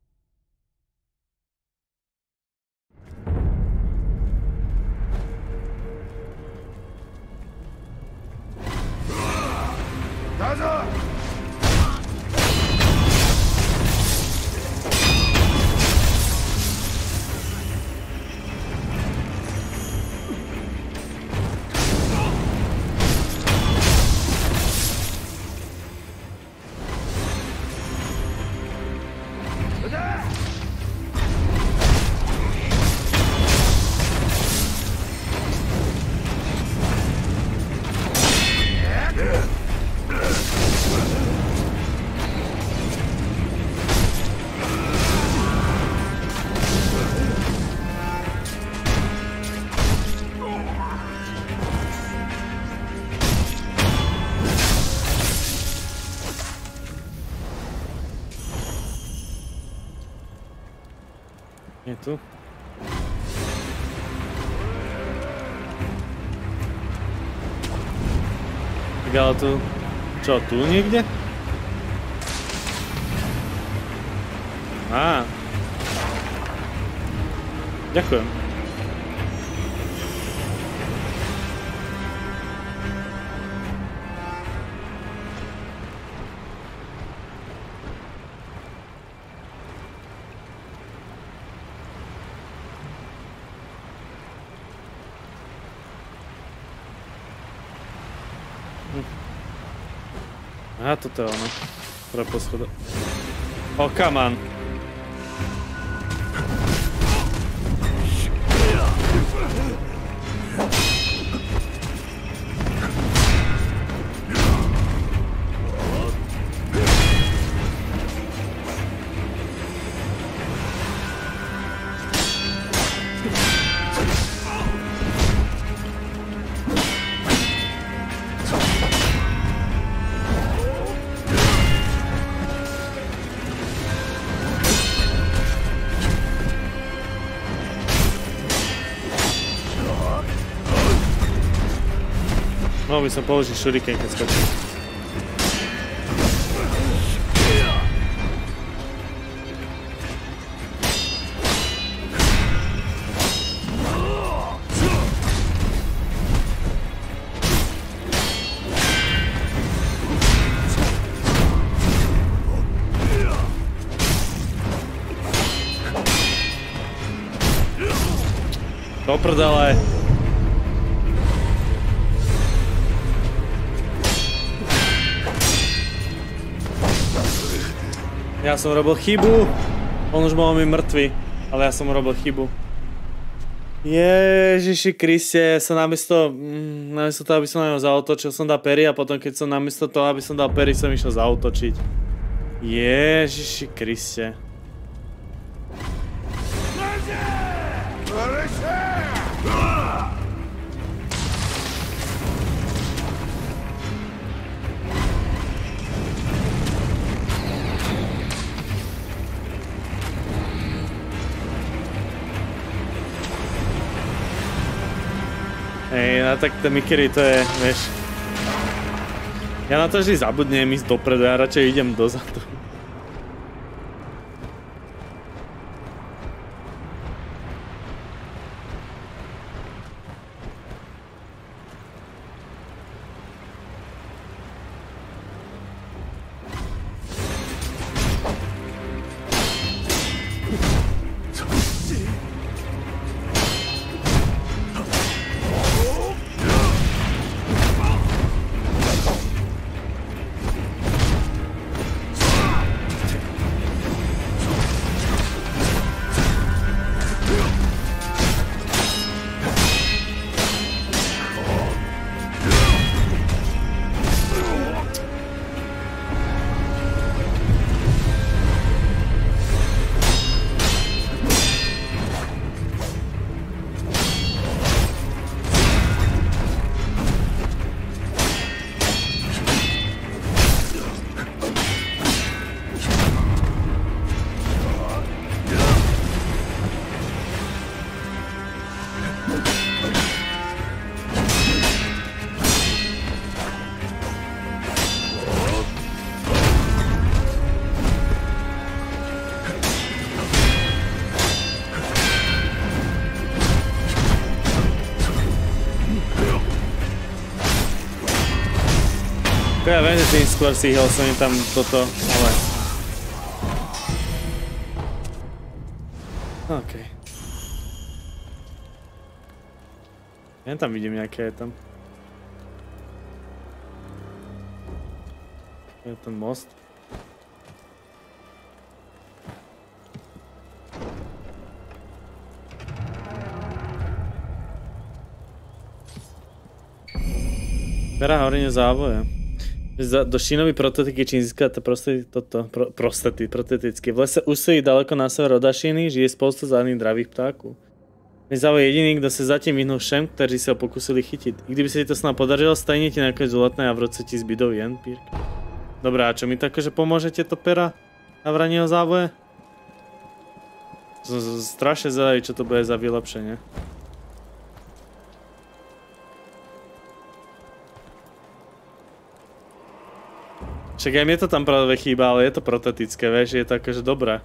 tu. Tak ale tu... Čo, tu niekde? Á. Ďakujem. Aha, toto je ono. Pre poschodu. Oh, come on. Mohol by som položiť šuriken, keď skočím. Do prdele. Ja som robil chybu. On už bol mi mŕtvy, ale ja som robil chybu. Ježiši Kriste, som namiesto toho, aby som na ňom zaútočil, som dal pery a potom keď som namiesto toho, aby som dal pery, som išiel zaútočiť. Ježiši Kriste. Hej, no tak ten Mikiri to je, vieš. Ja na to vždy zabudnem ísť dopredu, ja radšej idem dozadu. Ja viem, že tým skôr si hýl som tam toto, ale... OK. Ja tam vidím nejaké tam. Je ten most. Bera horenie závoje. Do Shinobi protetiky čím získate proteticky. V lese úsilí daleko na sever od Ashiny žije spousta zadných dravých ptáků. Nezávoj jediný, kdo se zatím vyhnul všem, kteří se ho pokusili chytit. I kdyby se ti to snad podařilo, stejně ti nakonec uletne a v roce ti zbydou jen pírky. Dobrá, a čo mi také, že pomôžete to pera na vraního závoje? Som strašne zvedavý, čo to bude za vylepšenie. Však aj mne to tam práve chýba, ale je to protetické, vieš, je to akože dobré.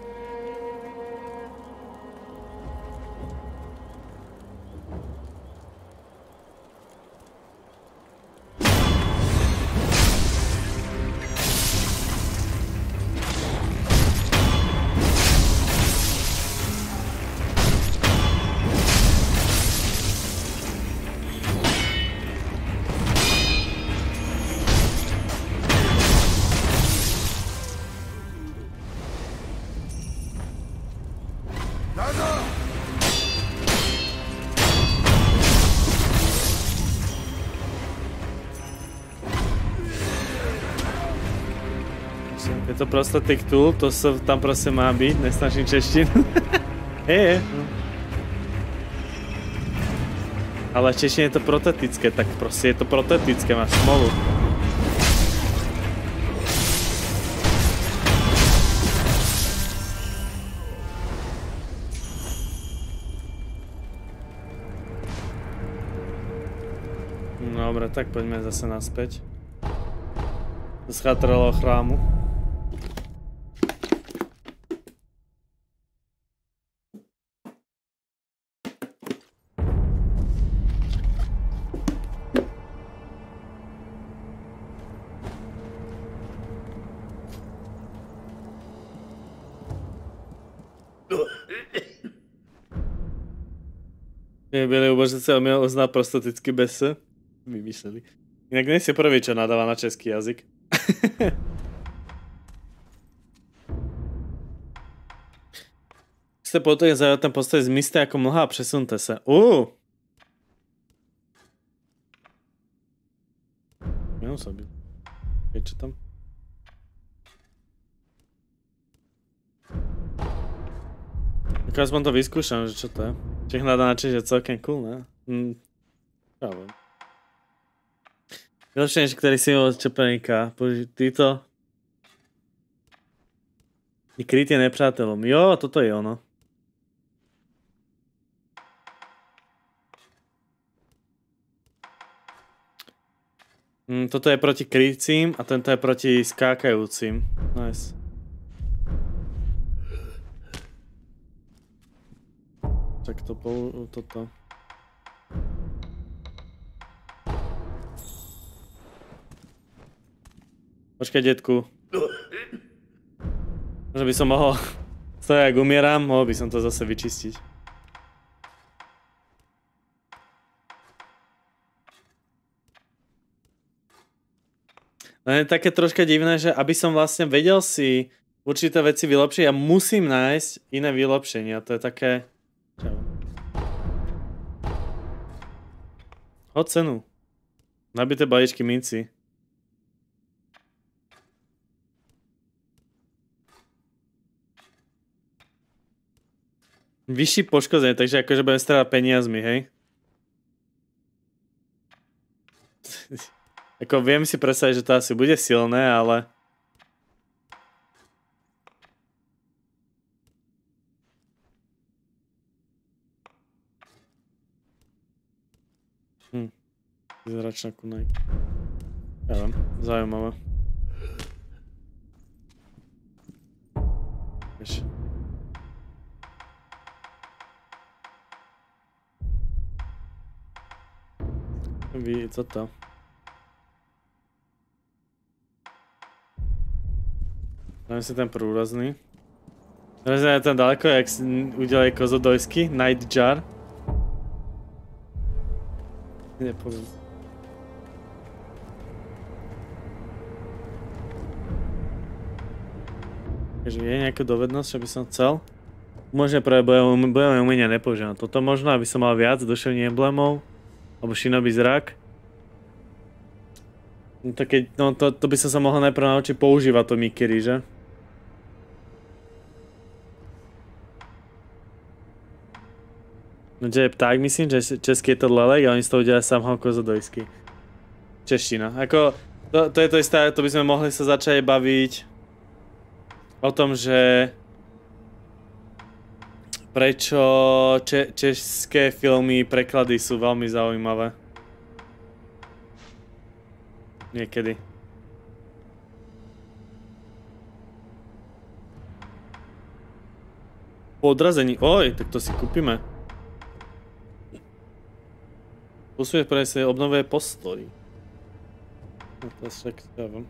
Je to prosthetic tool, to sa tam proste má byť, nesnažím češtinu. Ale v češtine je to protetické, tak proste je to protetické, máš smolu. Dobre, tak poďme zase naspäť. Do schatrelého chrámu. Byli ubožníci, ale měl uznat prostaticky bez se. Vymýšleli. Jinak nejsi prvý, čo nadáva na český jazyk. Jste potom zaujat ten postoj zmizte jako mlha a přesunte se. Měl jsem byl. Čo tam? Tak aspoň to vyskúšam, že čo to je. Čech nadá na Čech je celkem cool, ne? Ja viem. Vylepšenie, ktorý si od čepeníka. Týto. I krytie nepřátelom. Jo, toto je ono. Toto je proti krycím a tento je proti skákajúcim. Nice. Tak to toto. Počkaj, detku. Možno by som mohol... Stoja, ak umieram, mohol by som to zase vyčistiť. Len je také troška divné, že aby som vlastne vedel si určité veci vylepšiť, ja musím nájsť iné vylepšenia. To je také... Hoď cenu. Nabité balíčky minci. Vyšší poškozenie, takže akože budem strávať peniazmi, hej? Ako viem si predstaviť, že to asi bude silné, ale... Zračná kunaj. Ja viem, zaujímavé. Vieš. Co to? Dáme si ten průrazný. Průrazný je tam daleko, jak udělají kozodojsky, Night Jar. Nepoviem. Takže je nejaká dovednosť, čo by som chcel? Možno práve bojové umenia nepoužívam. Toto možno, aby som mal viac duševných emblémov. Alebo šinobý zrak. No to keď, no to by som sa mohol najprv naučiť používať to Mikiri, že? No že je pták, myslím, že český je to lelek a oni z toho udělají sám kozodojský. Čeština. Ako, to je to isté, to by sme mohli sa začať baviť o tom, že prečo české filmy, preklady sú veľmi zaujímavé. Niekedy. Po odrazení. Oj, tak to si kúpime. Posúje pre sa obnovuje postoj. No to však stavím.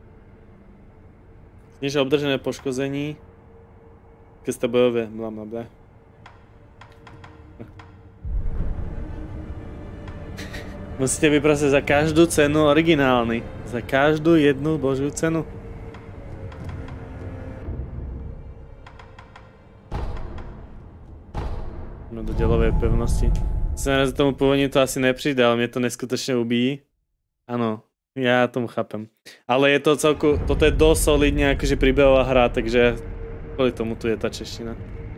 Znižia obdržené poškození. Keď ste bojové, blablabla. Musíte vyprosiť za každú cenu originálny. Za každú jednu božiu cenu. No do delovej pevnosti. Znamená, že tomu pôvodne to asi nepríde, ale mne to neskutočne ubíjí. Áno, ja tomu chápem. Ale je to celku, toto je dosť solidne akože príbehová hra, takže kvôli tomu tu je tá čeština.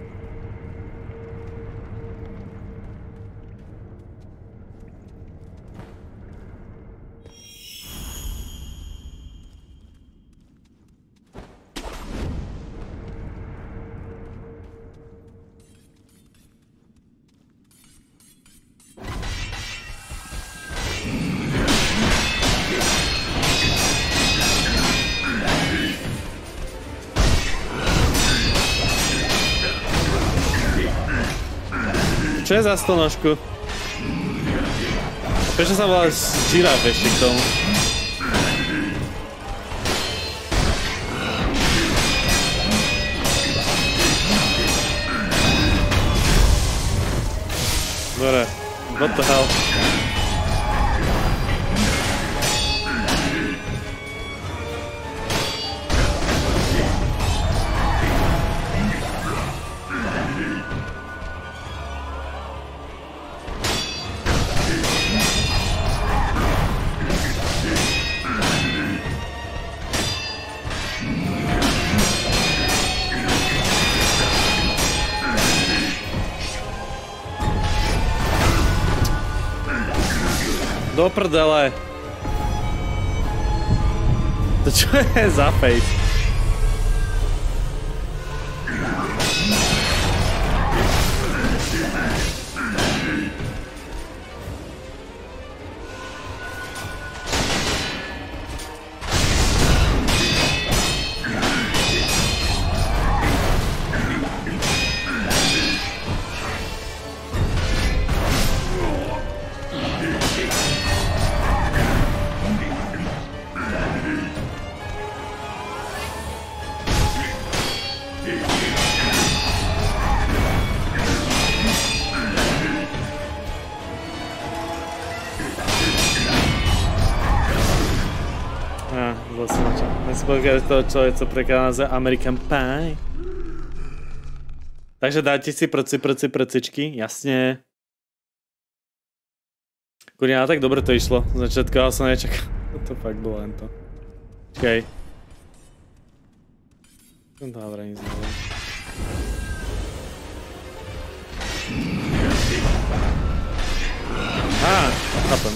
Čo je za stonožku? Prečo sa volá žiraf ešte k tomu? Dobre, what the hell? Do prdele. To čo je za face? To čo je to prekladá za American Pie. Takže dáte si prcičky, jasne. Kurňa, tak dobre to išlo. Z začiatku ale som nečakal. To fakt bolo len to. Čakaj. Dobre, nic neviem. Chápem.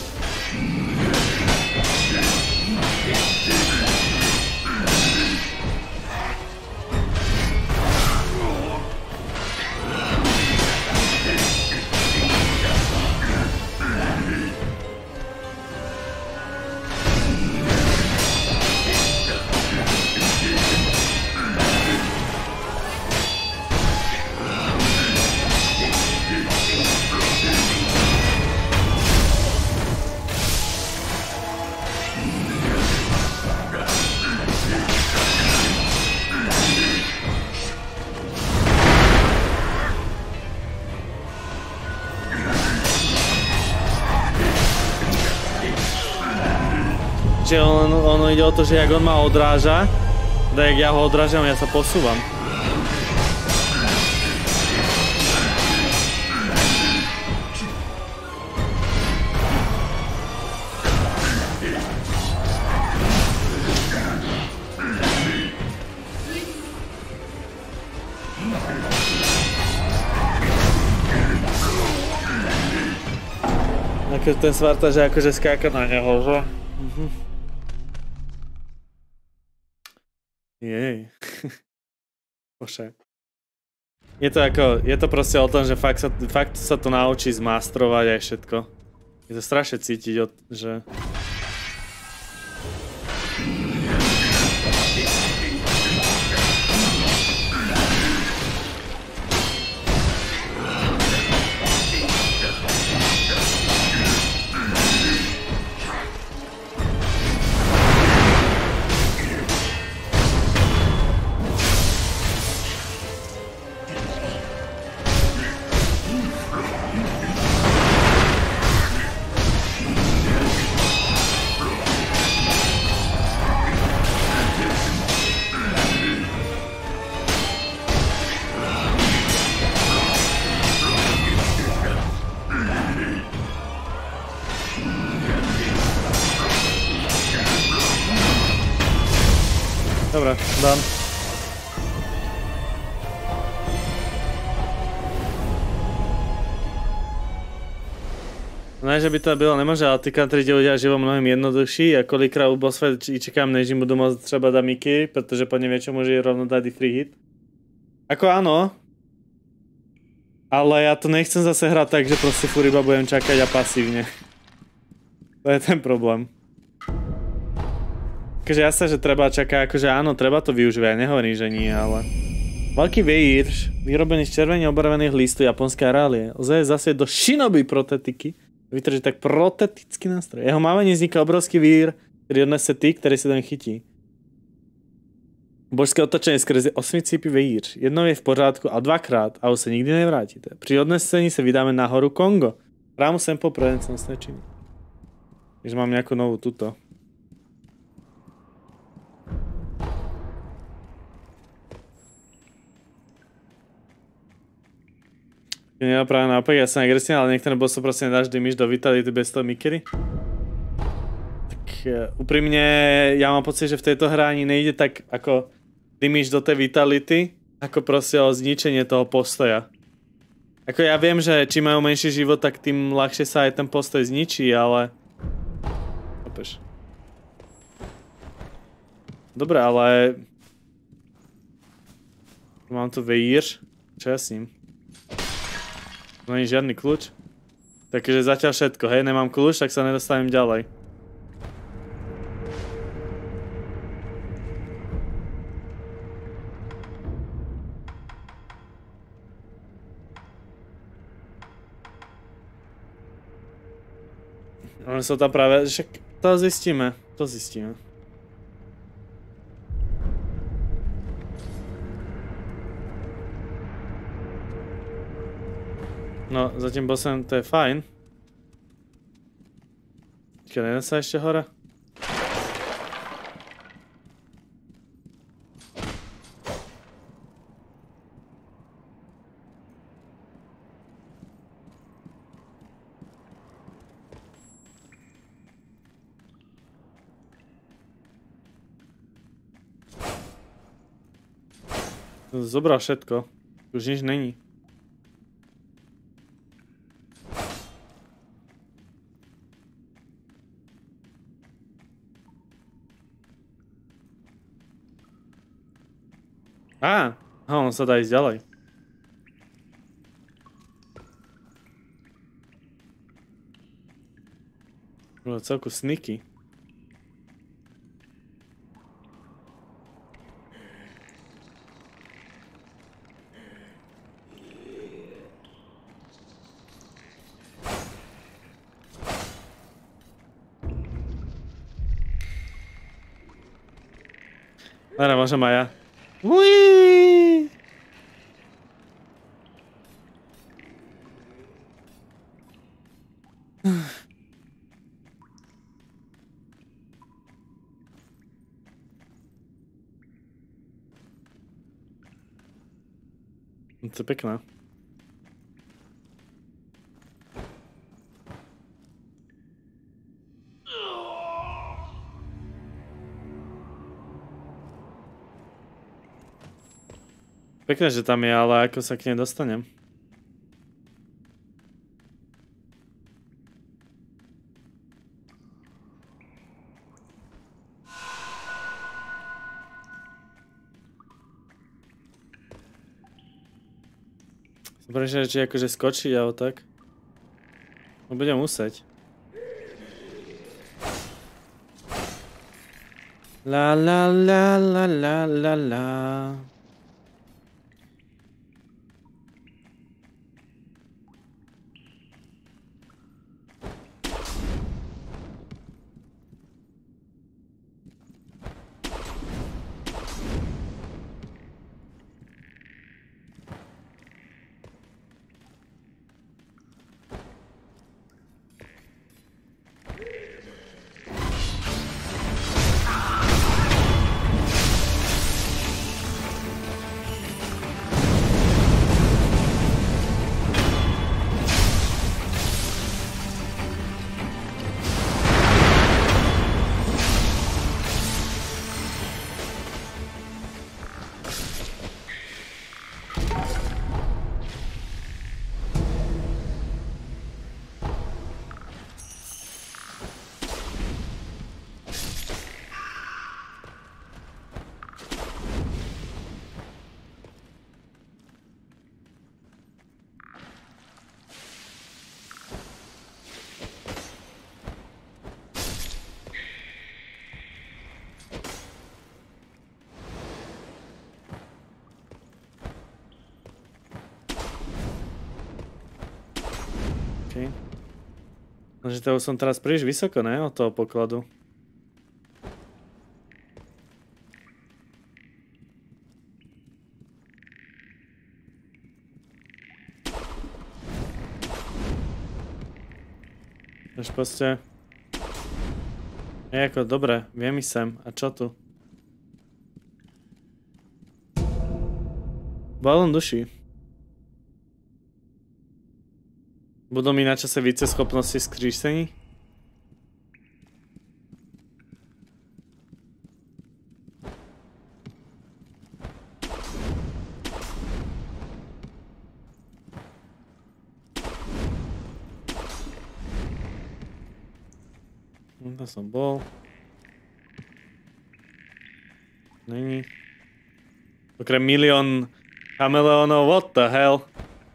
Ono ide o to, že jak on ma odráža, tak jak ja ho odrážam, ja sa posúvam. Akože ten svarta, že akože skáka na neho, že? Jej. Bože. Je to proste o tom, že fakt sa to naučí zmastrovať aj všetko. Je to strašne cítiť, že... Dobre, dám. Ne, že by to bylo nemôže, ale ty country ľudia žijú mnohem jednoduchší a kolikrát u boss fight čekám, než im budú môcť třeba dať miky, pretože po niečo môže rovno dať i free hit. Ako áno, ale ja to nechcem zase hrať tak, že proste furt iba budem čakať a pasívne. To je ten problém. Akože jasné, že treba čakať, akože áno, treba to využívať, nehovorím, že nie, ale... Veľký vejírš, vyrobený z červene obarvených listov japonskej arálie, lze zase do shinobi protetiky, vytrží tak protetický nástroj. Jeho mávanie vzniká obrovský vír, ktorý odnese ty, ktorý si tam chytí. Božské otočenie skrze 8-cípy vejírš. Jednou je v pořádku a dvakrát a už sa nikdy nevrátite. Pri odnesení sa vydáme na horu Kongo. Prámu sem po prenecenostnej činy. Takže mám nejakú novú tuto. Nie, práve naopak, ja som agresívny, ale niektoré bossov proste nedáš dymiš do vitality bez toho mikery. Tak úprimne, ja mám pocit, že v tejto hre ani nejde tak ako dymiš do tej vitality, ako proste o zničenie toho postoja. Ako ja viem, že čím majú menší život, tak tým ľahšie sa aj ten postoj zničí, ale... Chápeš. Dobre, ale... Mám tu vejírš. Čo ja s ním? No nie žiadny kľúč. Takže zatiaľ všetko, hej, nemám kľúč, tak sa nedostanem ďalej. Ono sa tam práve, však to zistíme, No, za tým bossem to je fajn. Počkaj, nedá sa ešte hore? Zobral všetko. Už nič není. On sa dá ísť ďalej. Bolo celku sneaky. Dobre, môžem aj ja. Uiii! To je pekné. Pekné, že tam je, ale ako sa k nej dostanem? Prečo, či akože skočiť alebo tak. No budem musieť. La la la la la la la. Okay. Lenže to som teraz príliš vysoko, ne? Od toho pokladu. Až proste... ako, dobre, viem ísť sem. A čo tu? Balón duší. Budú mi na čase více schopnosti skřísení? To som bol. Není. Okrem milión chameleónov, what the hell?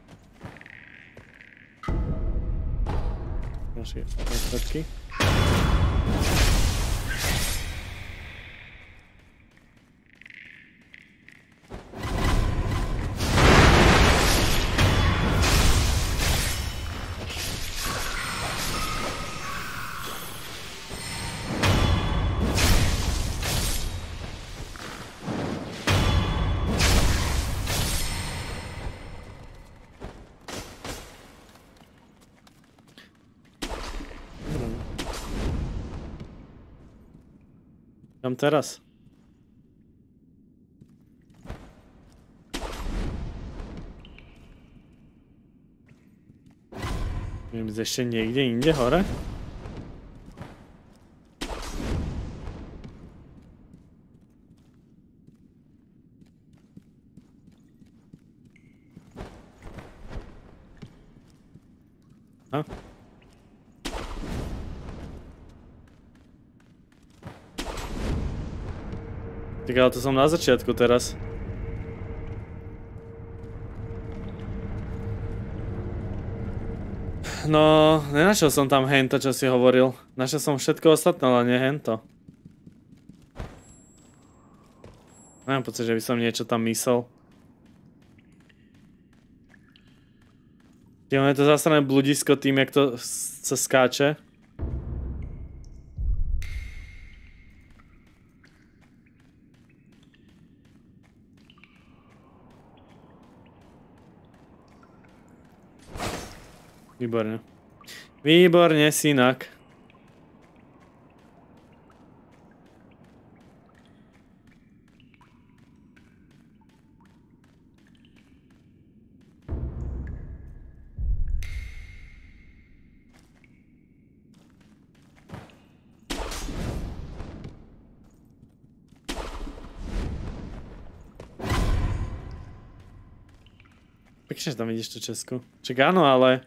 Ďalšie výsledky. Kam teraz? Viem ísť ešte niekde inde hore? Ha? Tak ale to som na začiatku teraz. No, nenašiel som tam hento, čo si hovoril. Našiel som všetko ostatné, ale nie hento. Nemám pocit, že by som niečo tam myslel. Je to zastané bludisko tým, jak to sa skáče. Výborne. Výborne, synak. Pekne, že tam vidíš tú Česku. Čak áno, ale...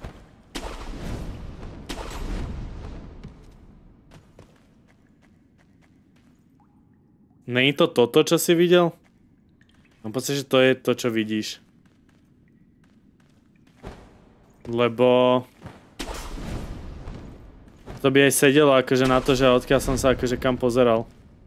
Není to toto, čo si videl? Mám pocit, že to je to, čo vidíš. Lebo... To by aj sedelo akože na to, že odkiaľ som sa akože kam pozeral.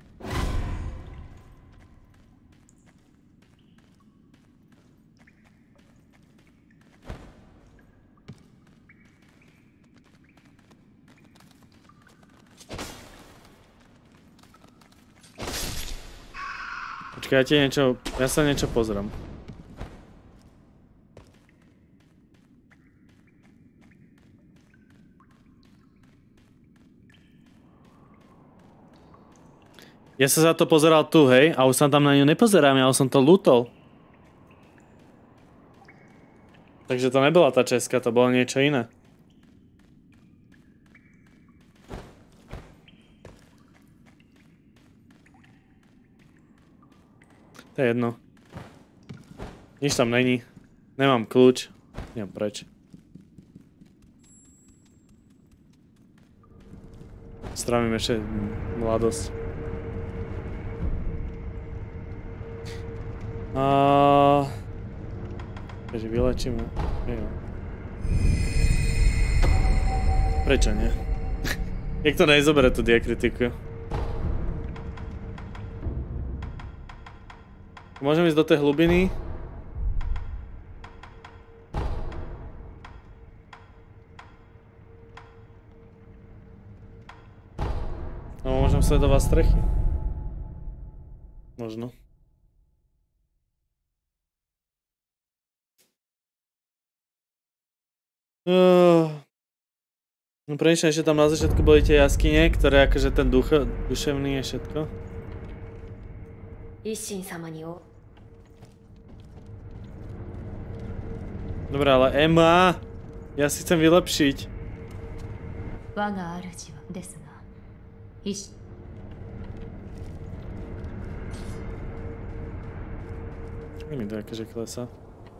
Počkajte, ja sa niečo pozriem. Ja sa za to pozeral tu, hej, a už sa tam na ňu nepozerám, ja už som to lútol. Takže to nebola tá česká, to bolo niečo iné. To je jedno. Nič tam není. Nemám kľúč. Neviem preč. Strávim ešte mladosť. Takže vylečíme. Prečo nie? Jak to nejzobere tú diakritiku? Môžem ísť do tej hlubiny? No môžem sledovať strechy. Možno. No prečo ešte tam na začiatku boli tie jaskyne, ktoré akože ten duševný je všetko. Dobre, ale Emma, ja si chcem vylepšiť. Čo mi to akože klesa?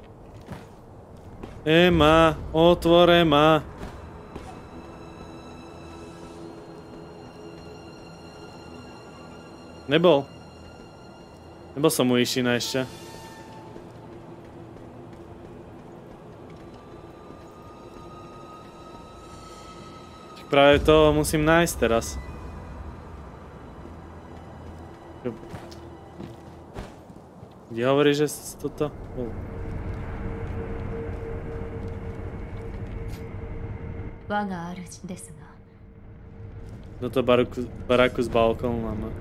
Emma, otvor Emma. Nebol som u Išina ešte. Práve to musím nájsť teraz. Kde hovorí, že toto bolo? Toto baráku s balkónom.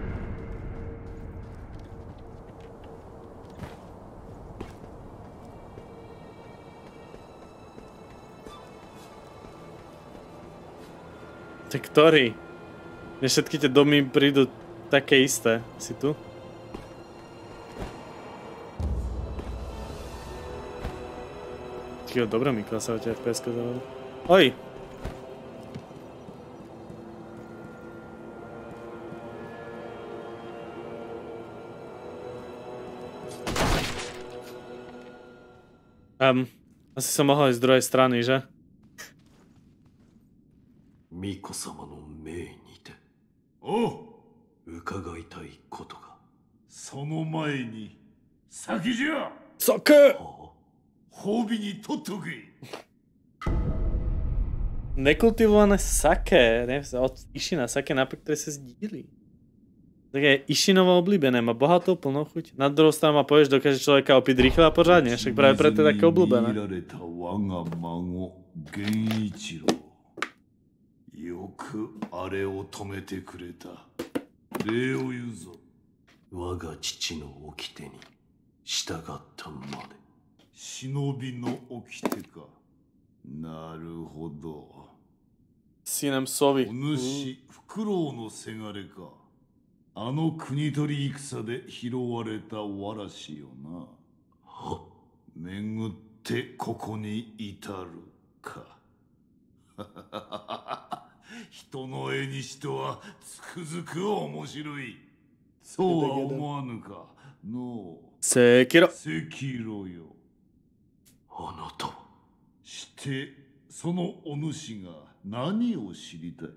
Ktorý? Mne všetky tie domy prídu také isté. Si tu? Dobre mi klesávate FPS-ka zároveň. Oj! Asi som mohol ísť z druhej strany, že? 巫女様の命にて。おう、伺いたいことが。その前に先じゃ。 Sake! Hobbyに取っとけ。 Nekultivované sake, ne? Od Išina sake napriek, ktoré sa sdíli. Také Išinovo oblíbené, má bohatou plnú chuť. Na druhou stranu ma povieš, dokáže človeka opiť rýchle a pořádne, však práve preto je také obľúbené. よくあれを止めてくれた。礼を言うぞ。我が父の掟に従ったまで。忍びの掟か。なるほど。 Synem sovy. お主、フクロウのせがれか。あの国取り戦で拾われたわらしよな。はっ。巡ってここに至るか。人の絵にしてはつくづく面白い。そうは思わぬか。のう。 赤色。 赤色よ。あなたは。してそのお主が何を知りたい？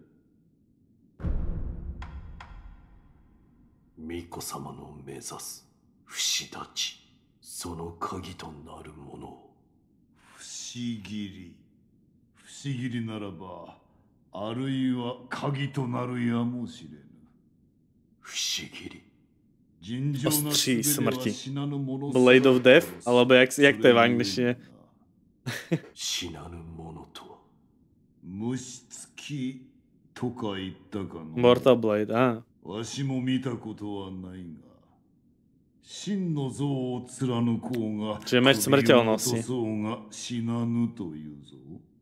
巫女様の目指す不死立ち、その鍵となるものを。不死思議不思議ならばあるいは鍵となるやもしれぬ。 不思議。 尋常な Ostří 術では smrti. 死なぬもの Blade of Death? Alebo jak to je v angličtině? 死なぬものとは。 虫つきとか言ったかの。 Mortal Blade, á. わしも見たことはないが、真の像を貫こうが、 Čiže meč smrteľnosti. 首を落とそうが死なぬというぞ。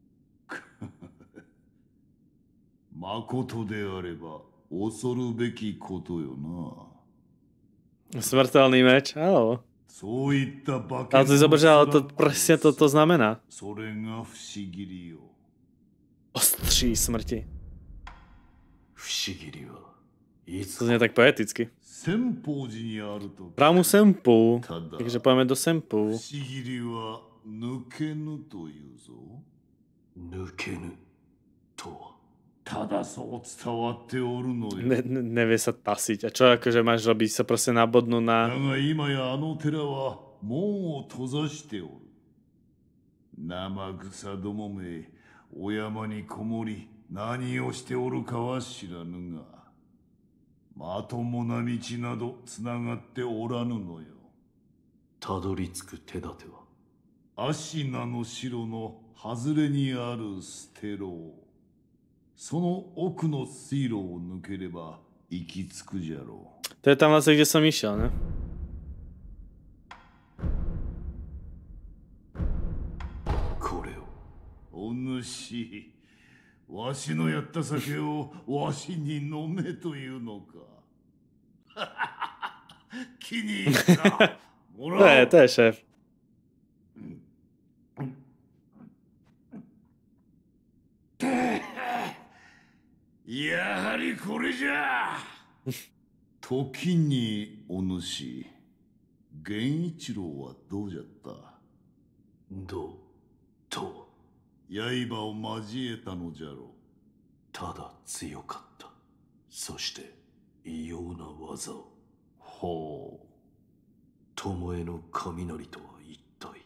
まことであれば恐るべきことよな。 Smrtelný meč, áno. そういった化け Ale to si zober, že ale to presne to znamená. それが不思議よ。 Ostří smrti. 不思議は。いつ To znie tak poeticky. 千宝寺にあると。 Prámu Sempu. ただ Takže pojďme do 不 Sempu. 思議は抜けぬというぞ。 抜けぬとは。 ただそう伝わっておるのよ。 Nevie sa tasiť. A čo akože máš robiť? Sa proste nabodnú だ na... が今やあの寺は門を閉ざしておる。生草どもめ、お山にこもり何をしておるかは知らぬが、まともな道などつながっておらぬのよ。 たどり着く手立ては。 アシナの城の外れにあるステロー。その奥の水路を抜ければ行き着くじゃろう。 To je tam vlastne, kde som išiel, ne? これを。 お主、わしのやった酒をわしに飲めというのか。気に入った。も To ら je, おう。 to je šéf. やはりこれじゃ。時にお主、源一郎はどうじゃった。 どうと。 刃を交えたのじゃろう。 ただ強かった。そして異様な技を。 ほう。 巴の雷とは一体。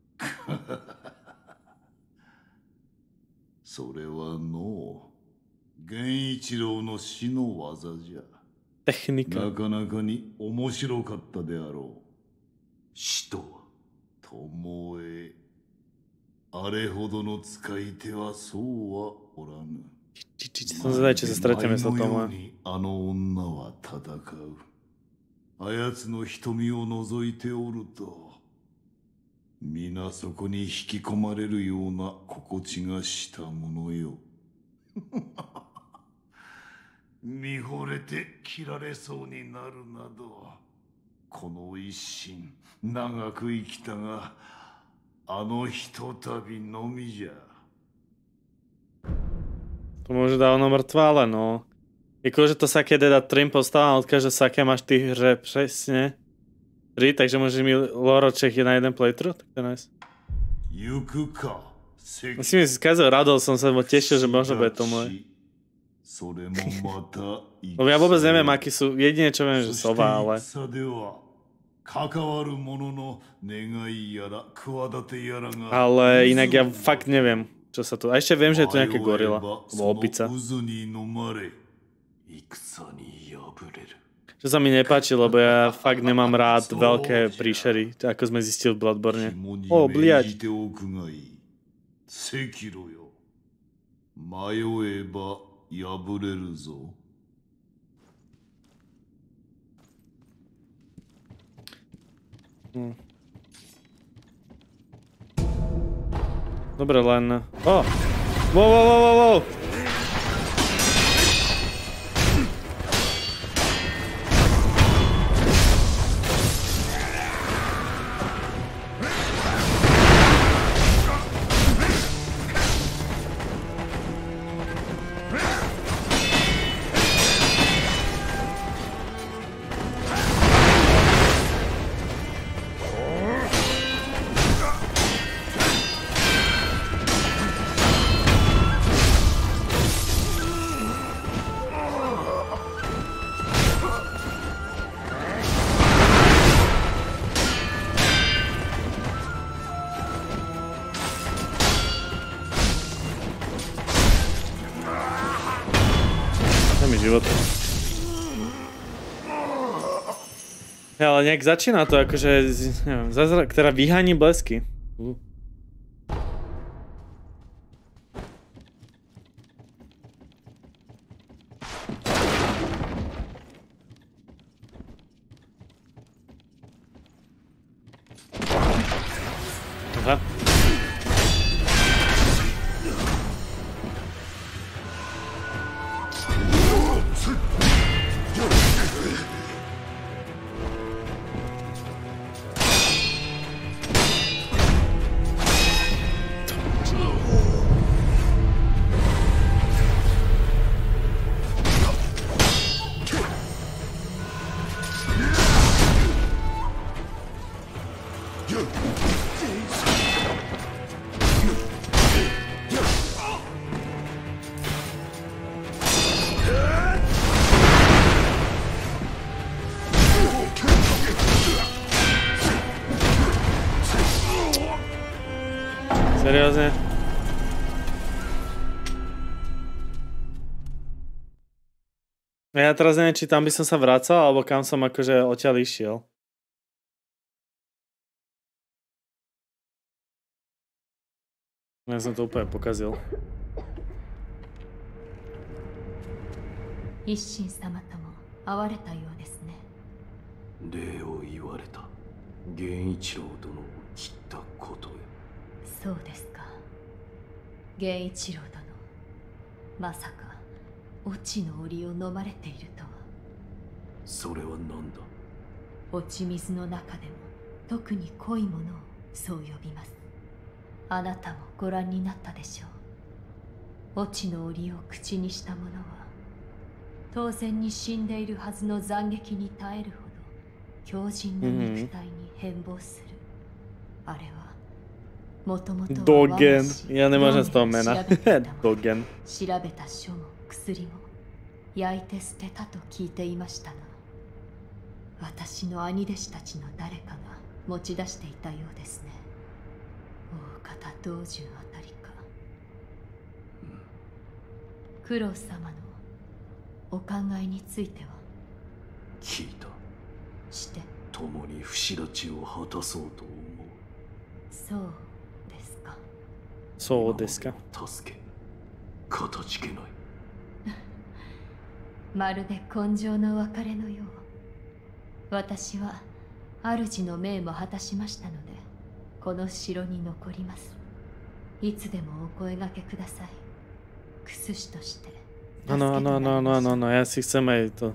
それはのう、源一郎の死の技じゃ。 Technika. なかなかに面白かったであろう。 死とは。 巴、あれほどの使い手はそうはおらぬ。 Som zvedavý, či sa stretneme s 前のよ tom. うにあの女は戦う。あやつの瞳を覗いておると、皆そこに引き込まれるような心地がしたものよ。見惚れて切られそうになるなど、この一心長く生きたが、あのひとたびのみじゃ。 To môže dávno mŕtva, ale no. Jakože to sake teda trim postávam, od každého sake máš ty hře přesně 3, takže môžeš mi lore check na jeden playthrough, tak to je nice. 行くか。 Musím si skázať, radol som sa, bo tešil, že možno bude to moje. それもまた Lebo ja vôbec neviem, akí sú, jedine čo viem, že sova, ale... 戦では関わる者の願いやら企てやらが Ale inak ja fakt neviem, čo sa tu... A ešte viem, že je tu nejaká gorila, alebo opica. 渦に飲まれ戦に敗れる。 Čo sa mi nepáči, lebo ja fakt nemám rád veľké príšery, ako sme zistili v Bloodborne. 肝に O, 銘 bliať. じておくがいい。赤炉よ。迷えば破れるぞ。 Dobre, len... Oh! Wow, wow, wow, wow, wow! mi život. Ja, ale nejak začína to akože, neviem, zázrak, ktorá vyháni blesky. Aha. Seriózne? Ja teraz neviem, či tam by som sa vracal, alebo kam som akože odtiaľ išiel. Ja som to úplne pokazil. 一心様とも会われたようですね。 礼を言われた。源一郎殿を切ったことへ。 そうですか。源一郎殿、まさか落ちの檻を飲まれているとは。 それは何だ。 落ち水の中でも特に濃いものをそう呼びます。あなたもご覧になったでしょう。落ちの檻を口にした者は当然に死んでいるはずの斬撃に耐えるほど強靭な肉体に変貌する。あれはもともと Dogen. Ja nemôžem z toho mena. Dogen. 調べた書も薬も焼いて捨てたと聞いていましたが、私の兄弟子たちの誰かが持ち出していたようですね。大方道中あたりか。九郎様のお考えについては聞いた。 して共に不死立ちを果たそうと思う。 そうですか。 そうですか。 助け、かたじけない。 まるで根性の別れのよう。私は主の命も果たしましたので、この城に残ります。いつでもお声掛けください。クスシとして。 No, ja si chcem aj to.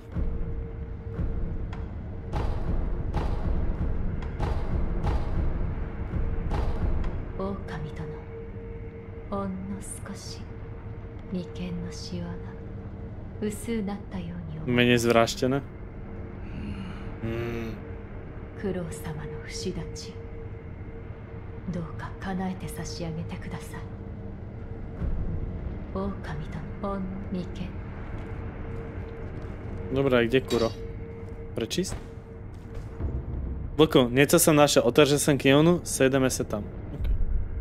Ókami殿、ほんの少し眉間のシワが薄なったように思う。 Menej zvráštené. 九郎様の不死立ち、どうか叶えて差し上げてください。狼との眉間。 Dobre, a kde Kuro? Prečísť? Vlku, niečo som našiel. Otvoril som knihovnu, sejdeme sa tam. Okay.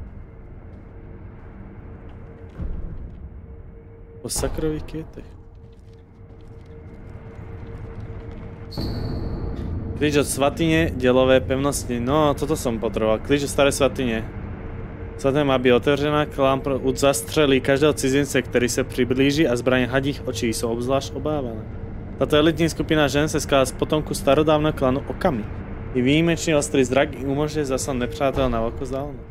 Po sakrových kvietech. Klíč od svatyne, delové pevnosti. No, toto som potreboval. Klíč od staré svatyne. Svatyne má byť otvorená, klám zastrelí každého cizince, ktorý sa priblíži a zbranie hadích očí sú obzvlášť obávané. Táto elitní skupina žen sa skladá z potomku starodávneho klanu Okami. Je výjimečný ostrý zrak i umožňuje zasah nepřátel na veľkú vzdálenosť.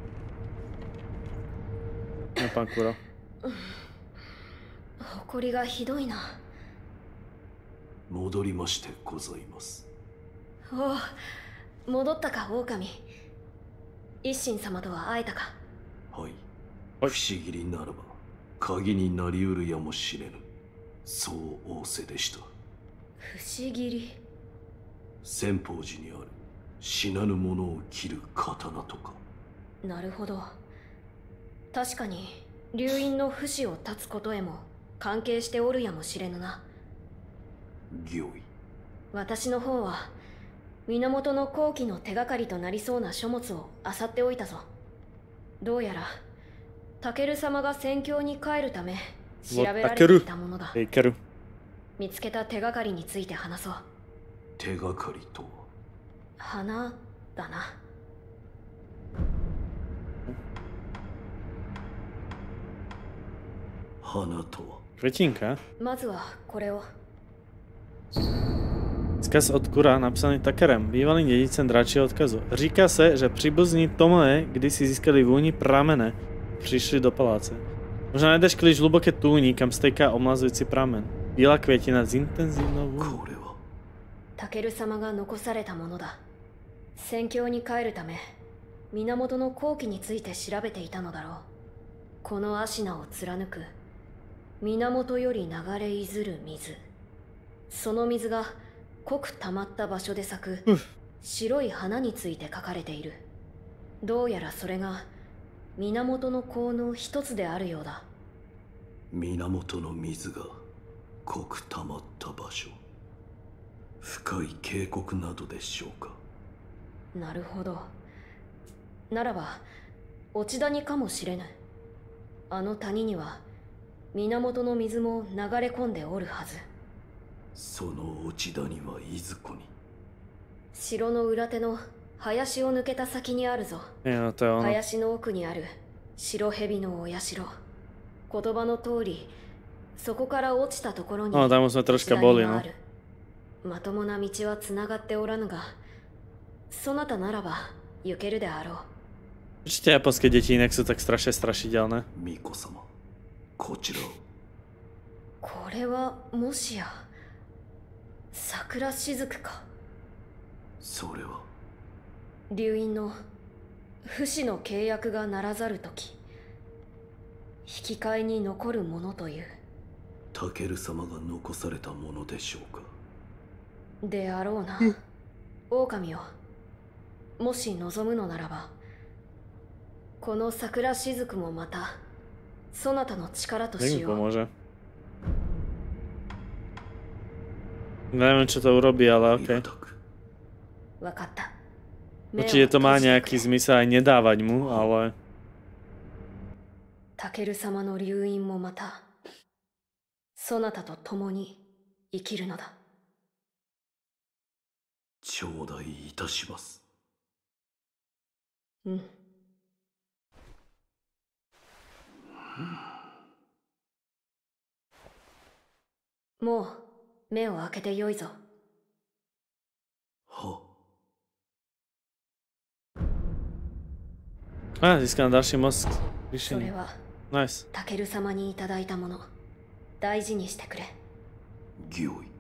No, pán Kuro. 埃がひどいな。 戻りましてございます。 おお、戻ったか、狼。一心様とは会えたか。 はい。不思議にならば鍵になりうるやもしれぬ。そう仰せでした。 不思議り。 仙宝寺にある死なぬ者を切る刀とか。 なるほど。確かに流因の不死を断つことへも関係しておるやもしれぬな。 御意。 私の方は源の後期の手がかりとなりそうな書物を漁っておいたぞ。どうやらタケル様が戦況に帰るため調べられていたものだ。 見つけた手がかりについて話そう。 手がかりとは花だな。 花とは Květinka. まずはこれを。 Vzkaz od Kura napsaný Takerem, bývalým dědicem dračího odkazu. Říká se, že příbuzní Tomoe kdysi získali vůni pramene, přišli do paláce. Možná najdeš klíč hluboké tůní, kam stéká omlazující pramen. Bílá květina s intenzivnou vůní. これはタケル様が残されたものだ。戦況に帰るため源の後期について調べていたのだろう。この芦名を貫く源より流れいずる水、その水が濃く溜まった場所で咲く白い花について書かれている。どうやらそれが源の効の一つであるようだ。 源の水が濃く溜まった場所、深い渓谷などでしょうか。 なるほど。ならば落ち谷かもしれぬ。あの谷には源の水も流れ込んでおるはず。 その落ち谷はいずこに。 城の裏手の林を抜けた先にあるぞ。 Jo, to je ono. 林の奥にある白蛇のお社。言葉の通りそこから落ちたところに No, tam jsme troška boli, no. まともな道はつながっておらぬが、そなたならば行けるであろう。 Určitě japonské děti jinak jsou tak strašně strašidelné. 巫女様、こちらを。 これはもしや桜しずくか。 それは流院の不死の契約がならざるとき、引き換えに残るものという。 タケル様が残されたものでしょうか。 であろうな。狼よ、もし望むのならば、この桜しずくもまたそなたの力と Jak し mi よう。 pomůže? Nevím, co to urobí, ale ok. わかった。 Určitě to má nějaký zmysel a nedávať mu, ale... タケル様の流院もまたそなたと共に生きるのだ。 頂戴いたします。 うん。もう目を開けてよいぞ。 は。 A, získám další mozk. それ Řešení. は Nice. タケル様にいただいたもの。大事にしてくれ。 御意。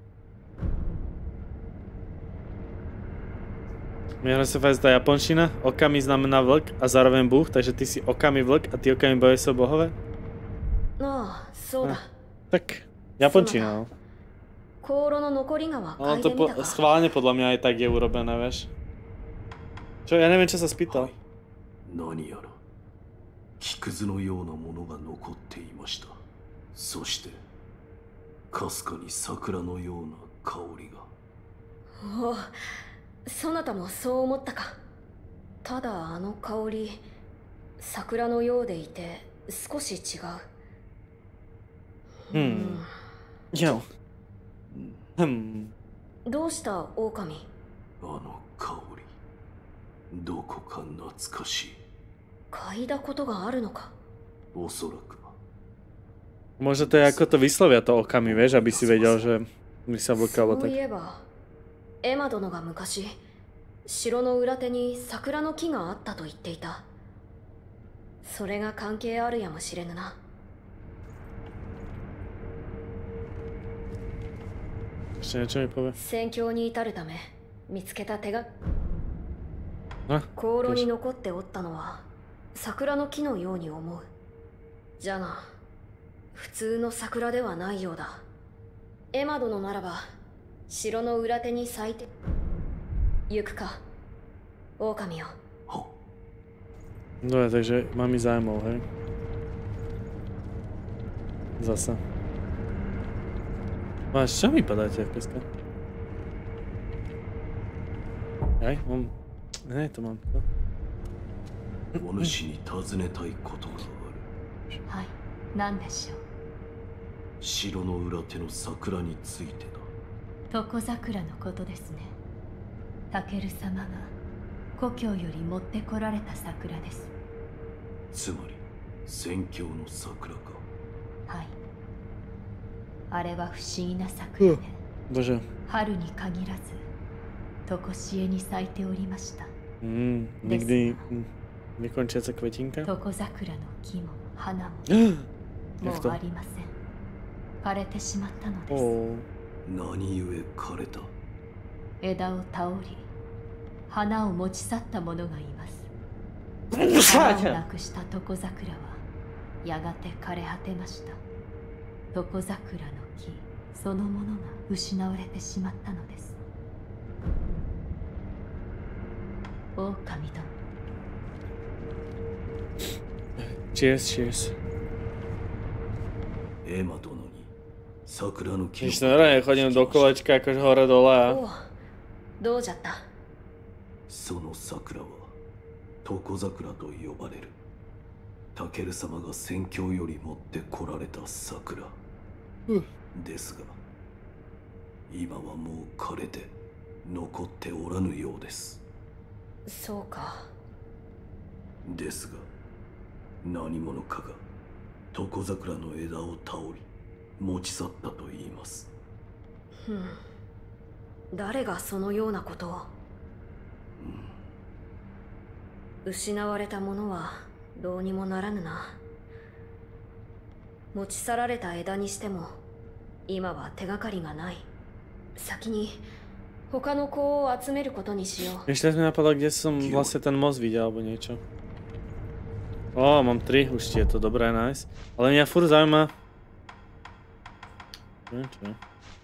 Mě hra se fakt ta japonština. Okami znamená vlk a zároveň bůh, takže ty jsi okami vlk a ty okami boje jsou bohové? ああ、そうだ。 Tak, japončina, no. 香炉の残りがは Ono 嗅い to でみたか。 schválně podle mě i tak je urobené, víš. Čo, já nevím, co se spýtal. 何やら木くずのようなものが残っていました。そしてかすかに桜のような香りが。 おお、そなたもそう思ったか。ただあの香り、桜のようでいて少し違う。 Jo. Hm. どうした狼。 あの香り、どこか懐かしい。 嗅いだことがあるのか。 おそらく。 Možná to je jako to vyslovia to okami, víš, aby si věděl, že mysl vlka, alebo そう tak. いえばエマ殿が昔城の裏手に桜の木があったと言っていた。それが関係あるやもしれぬな。 Ještě něco mi pově. 戦況に至るため見つけた手が A? 香炉に残っておったのは桜の木のように思う。じゃが普通の桜ではないようだ。エマ殿ならば城の裏手に咲いて行くか、狼よ。 Dobre, takže mám i zájmov, hej. Zase. Máš, čo vypadá tie FPSka? Hej, mám... Ne, to mám to. お主に尋ねたいことがある。 はい、何でしょう。 城の裏手の桜についてだ。 床桜のことですね。タケル様が故郷より持ってこられた桜です。 つまり宣教の桜か。 はい。あれは不思議な桜で、 Bože. 春に限らず常しえに咲いておりました。 Nikdy nekončiaca kvetinka? 床桜の木も花もも Jak う to? ありません。枯れてしまったのです。 O, 何故枯れた。 枝を倒り花を持ち去った者がいます。花をなくした床桜はやがて枯れ果てました。床桜の木そのものが失われてしまったのです。狼殿。 cheers, cheers. エマ殿に桜の木を Když normálně chodím do kolečka jakož hore dole a... おう、どうじゃった。 その桜は床桜と呼ばれる。タケル様が宣教より持ってこられた桜ですが、今はもう枯れて残っておらぬようです。 そうか。 ですが何者かが床桜の枝を倒り持ち去ったと言います。 誰がそのようなことを。失われたものはどうにもならぬな。持ち去られた枝にしても今は手がかりがない。先に他の子を集めることにしよう。 Ještě mi napadlo, kde som vlastne ten most videl, alebo niečo. Ó, mám 3 už je to dobré, nice. Ale mňa furt zaujíma... Čo?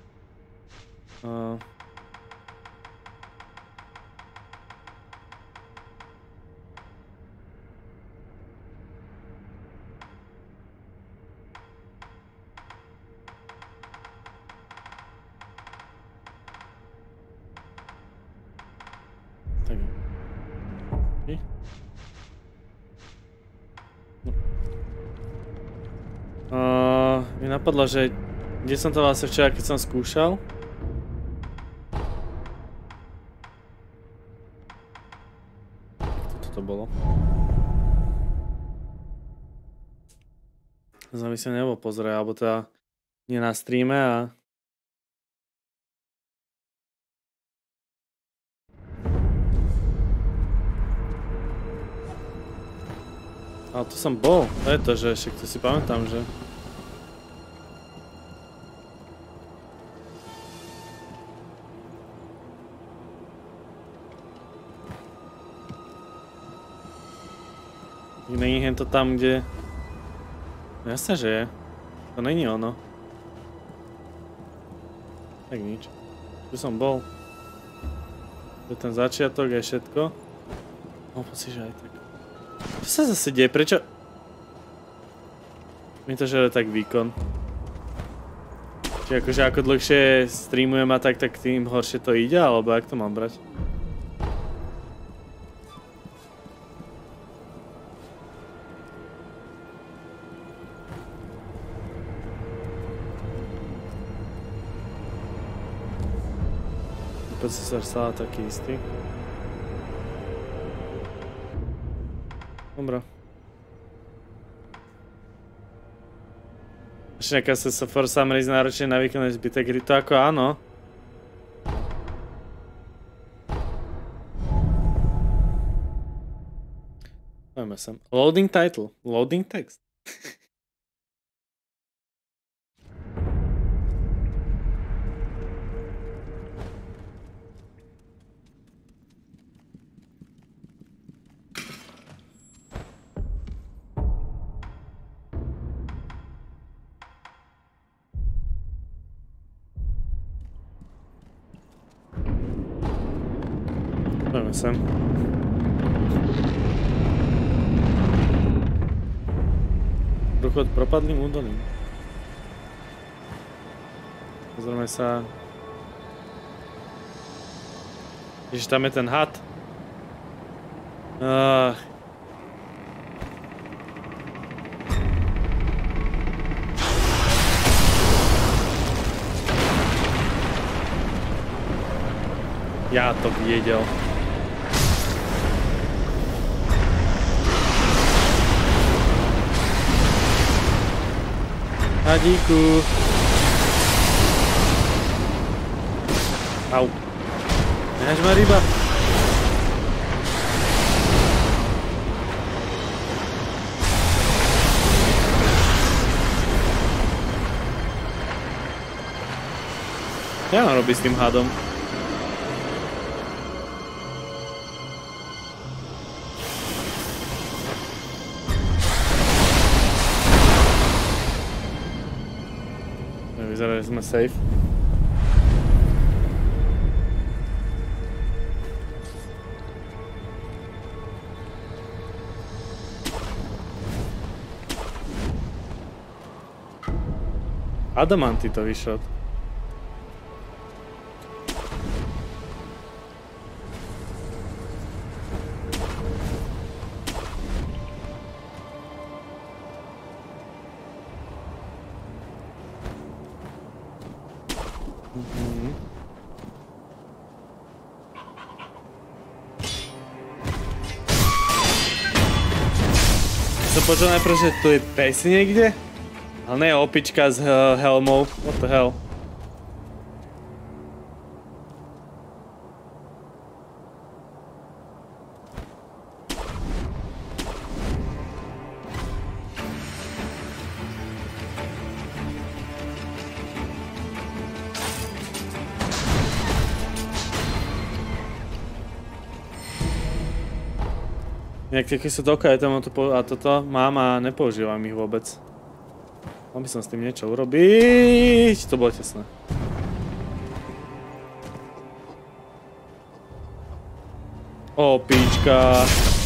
Tak. Mi napadlo, že kde som to vlastne včera, keď som skúšal. Toto to bolo. Znamená, by som nebol pozrieť, alebo teda nie na streame a... Ale tu som bol, to je to, že však to si pamätám, že... Není jen to tam, kde... No jasne, že je. To není ono. Tak nič. Tu som bol. Tu je ten začiatok aj všetko. Mám pocit, že aj tak. Čo sa zase deje? Prečo? Mi to žere tak výkon. Čiže akože ako dlhšie streamujem a tak tým horšie to ide, alebo jak to mám brať? Procesor stále taký istý. Dobra. Ešte nejaká sa Force Summaries náročne na výkonnosť zbytek hry, to ako áno. Poďme sem. Loading title. Loading text. Poďme sem. Prúchod propadlým údolím. Pozrieme sa. Ježiš, tam je ten had. Ja to vedel. Hadíku. Au. Nehaž ma ryba. Ja mám robiť s tým hadom. Vyzerá, že sme safe. Adamanty to vyšlo. Počul najprv, že tu je pes niekde? Ale nie je opička s helmou. What the hell? Inak keď sú doka, ja tam a toto mám a nepoužívam ich vôbec. Mal by som s tým niečo urobiť. To bolo tesné. Opička.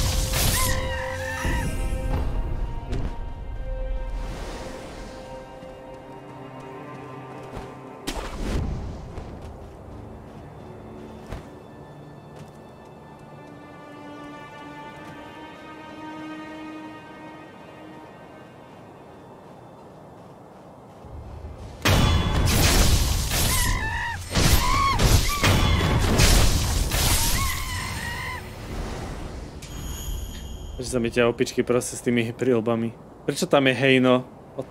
Prečo sa mi ťa opičky proste s tými prílbami? Prečo tam je hejno?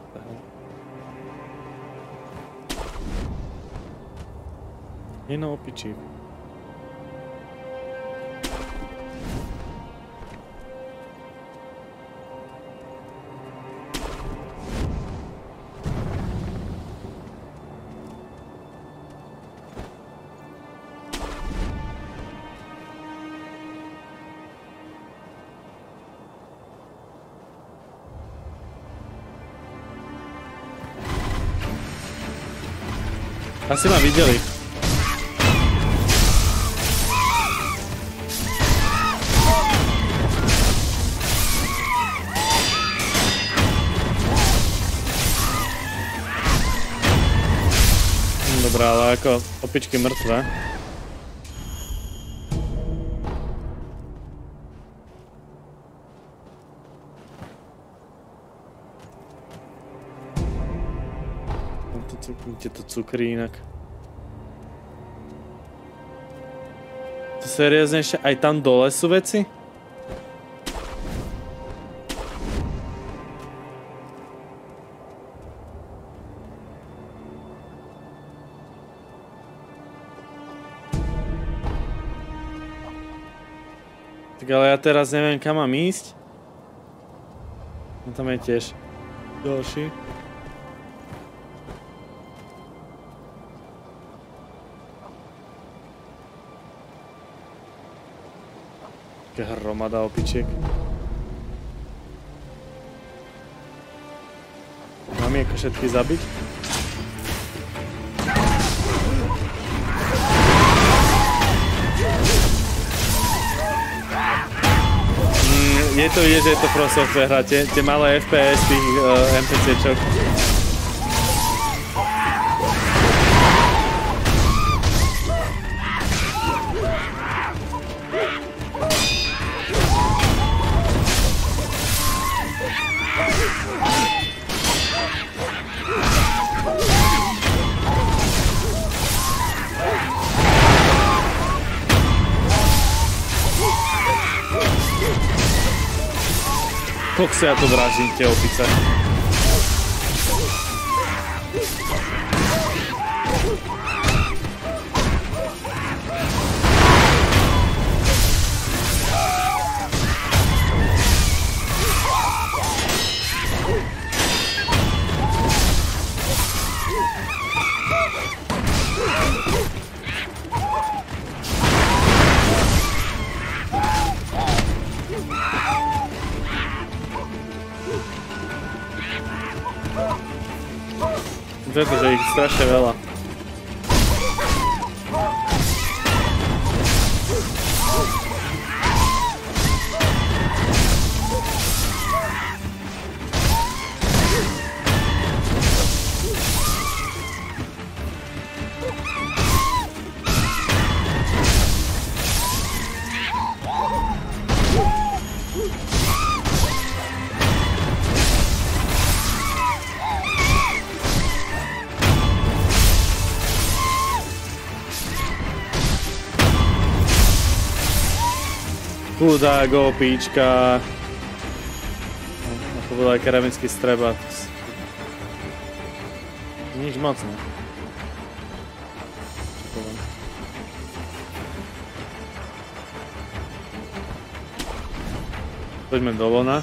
Hejno opičí. Asi ma videli. Dobrá, ale ako opičky mŕtve. Kde to cukrí inak. To seriózne ešte aj tam dole sú veci? Tak ale ja teraz neviem, kam mám ísť. No tam je tiež ďalší. Hromada opičiek. Mám ich ako všetky zabiť? Je to vidieť, že je to From Software hra, tie malé FPS tých NPCčok. Kokse, ja to vraždím, tie opice. Pretože ich strašne veľa. Chudák opíčka. Ako bol aj keramický strebat. Nič moc, ne? Poďme do lona.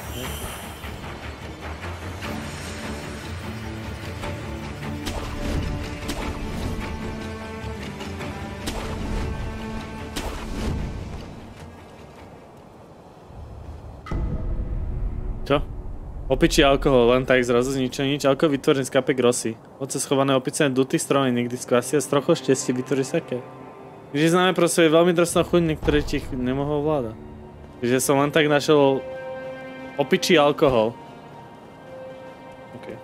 Čo? Opičí alkohol, len tak zrazu zničený nič. Alkohol vytvorený z kapek rosy. Oce schované opice duty stromy, niekdy skvasia s trochou šťastí vytvorí saké. Takže známe pro svoje veľmi drsnou chuť, niektoré ti nemohol vládať. Takže som len tak našiel opičí alkohol. Okay.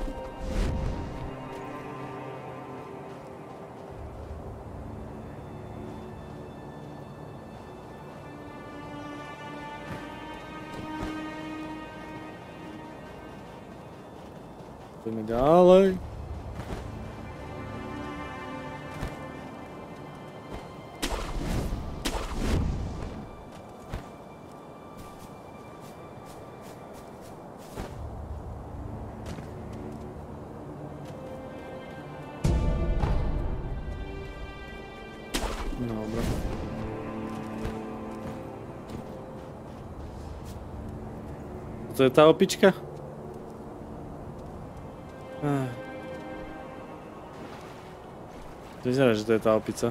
Poďme ďalej. Dobre. To je tá opička? Vyzerá, že to je tá opica.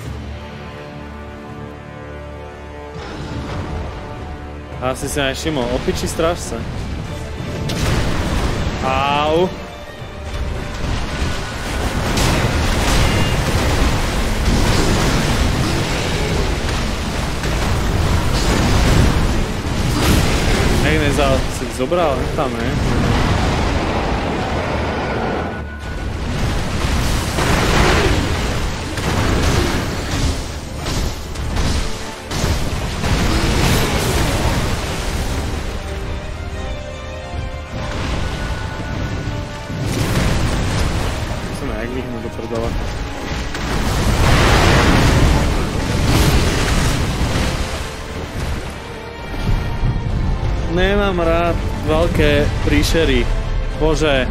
Asi si aj všimol. Opičí strážca. Au. Si ich zobral, tam, ne? Musíme jak vyhnúť do prdela. Nemám rád veľké príšery. Bože.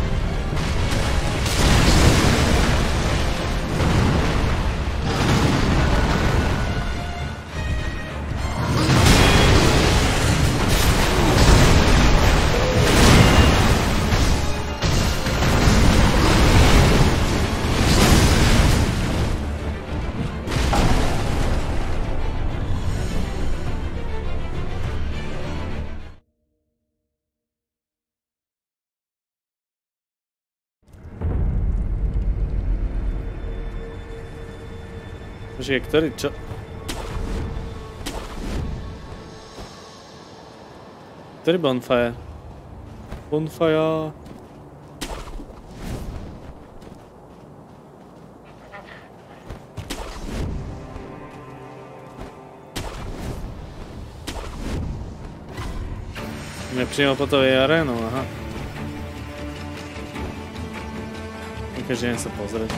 Počkej, ktorý, čo? Ktorý bonfire? Bonfire. Nepřímo po to je arénou, aha. Každý jen sa pozrieť.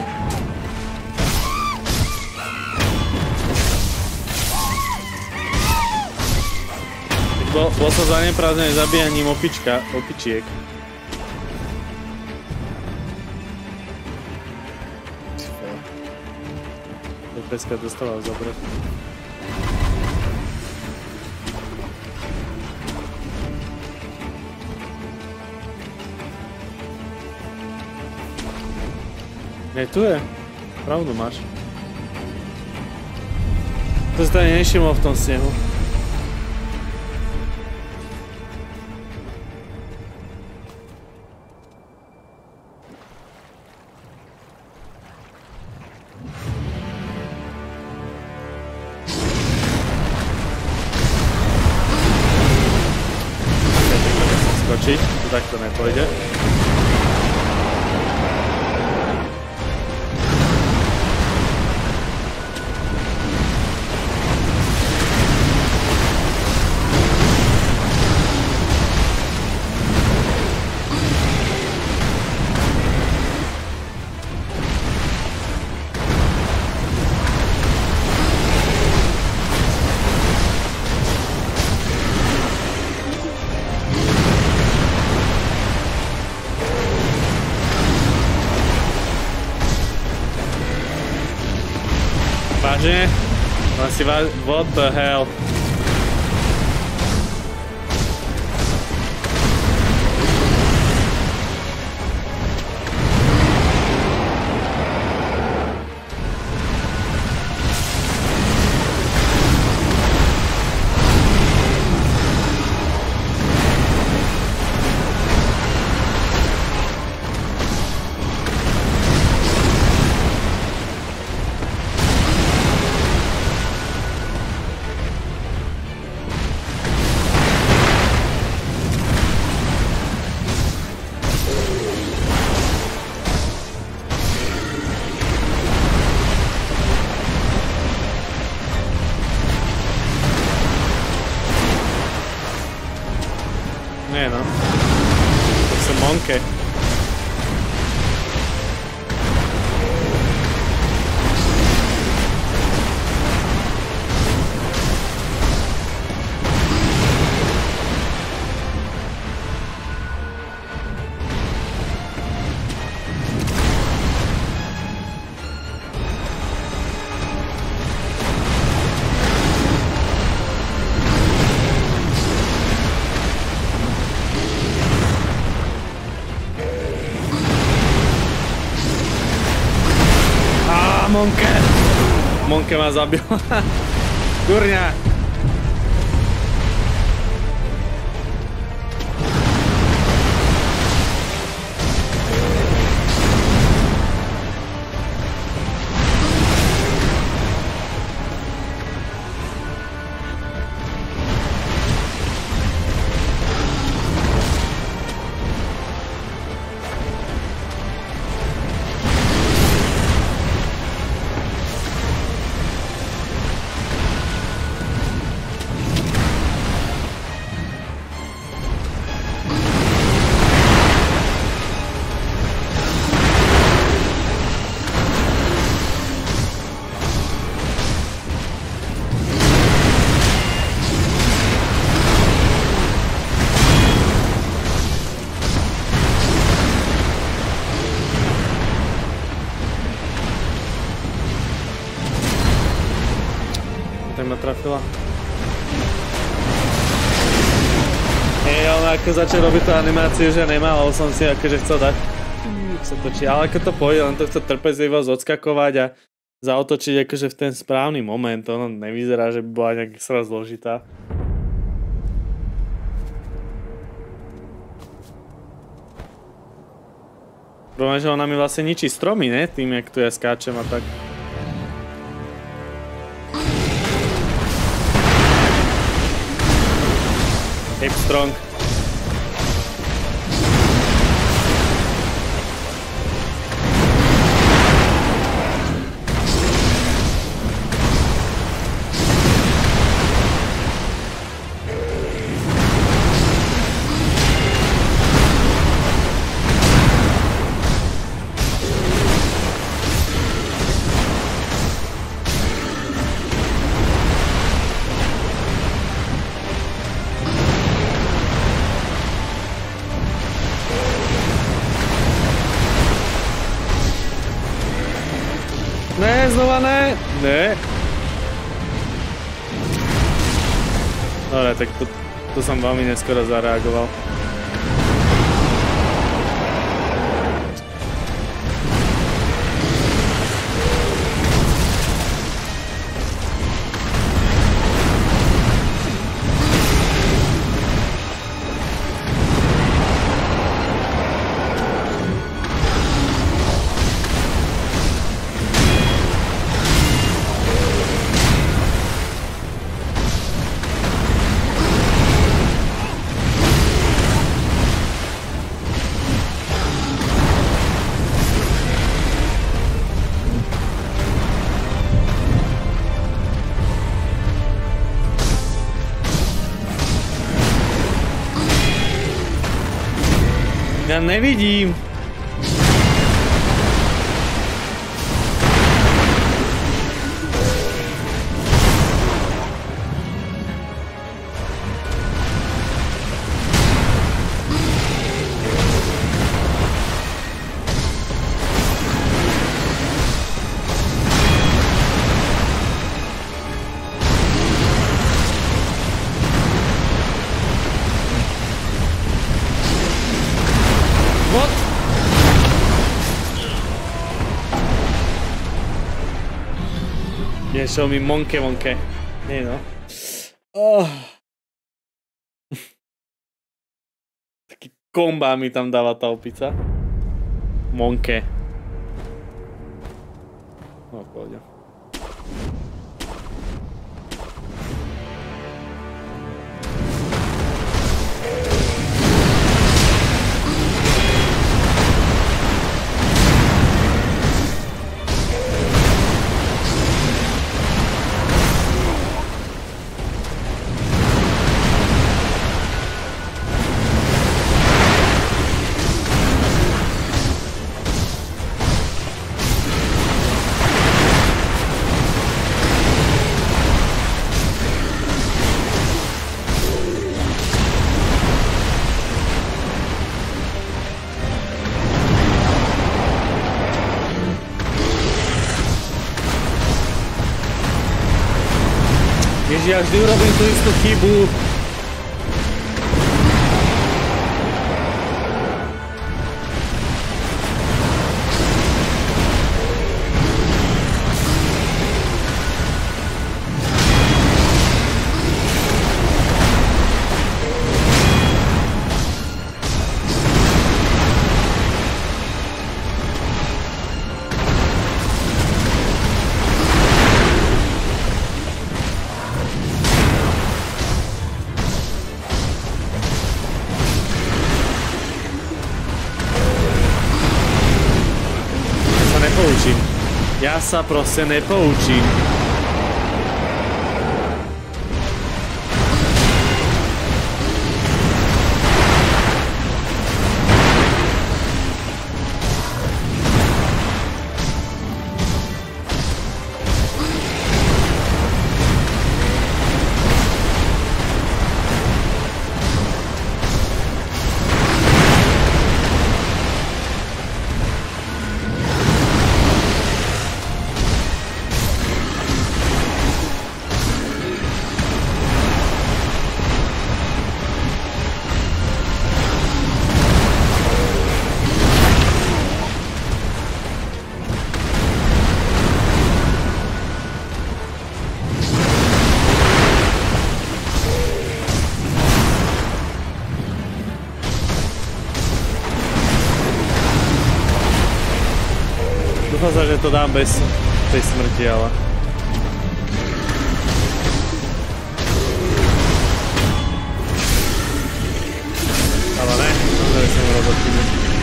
Bol som zaneprázdnený zabíjaním opičiek. To peska dostala zabrať. Tu je. Pravdu máš. To si tady nevšimol v tom snehu. Skočiť, to takto nepôjde. Vážne? What the hell? Nie no. To sú monke. Monke ma zabil. Kurňa. Ma trafila. On ako začal robiť tú animáciu, že nemal, ale som si akože chcel dať. Sa točí, ale ako to pôjde, len to chce trpezlivosť odskakovať a zaotočiť akože v ten správny moment. Ono nevyzerá, že by bola nejak sraz zložitá. Problém, že ona mi vlastne ničí stromy, ne? Tým, jak tu ja skáčem a tak. Hip strong. Ne, znova ne. Ne. Dobre, tak to som veľmi neskoro zareagoval. Ja nevidím. Show mi monke. Nie no. Taký komba mi tam dáva tá opica. Monke. No, poďa. Ja vždy urobím tú istú chybu. Ja sa proste nepoučím. Dúfam sa, že to dám bez tej smrti, ale... Ale ne, naozaj som urobil chybu.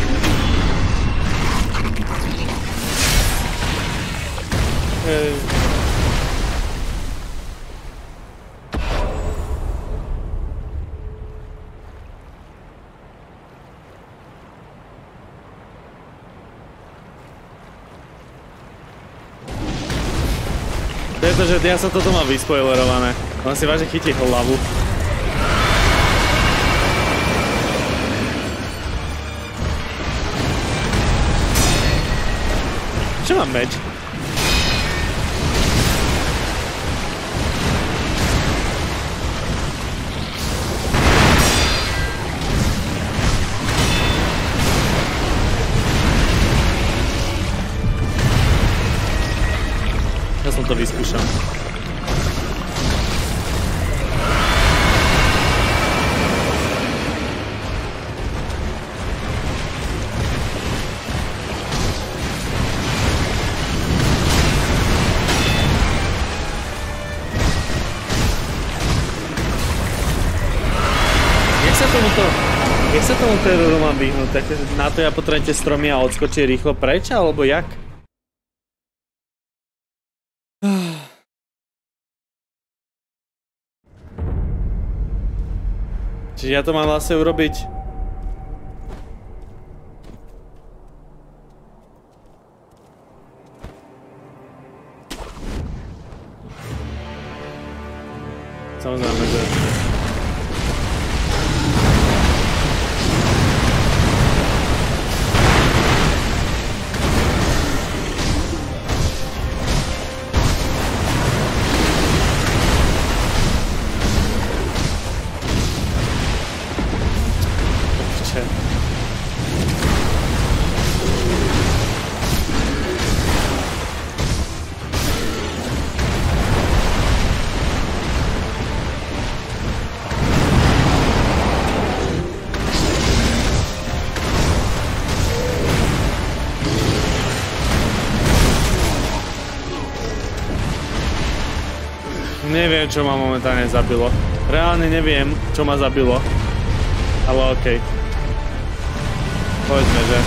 Pretože ja som toto mal vyspoilerované. On si vážne chytí hlavu. Čo mám meč? aspoň to vyskúšam. Jak sa tomu teroru mám vyhnúť? Tak na to ja potrebujem tie stromy a odskočiť rýchlo preč, alebo jak? Čiže ja to mám vlastne urobiť. Samozrejme, že... Neviem, čo ma momentálne zabilo. Reálne neviem, čo ma zabilo. Ale okej. Povedzme, že...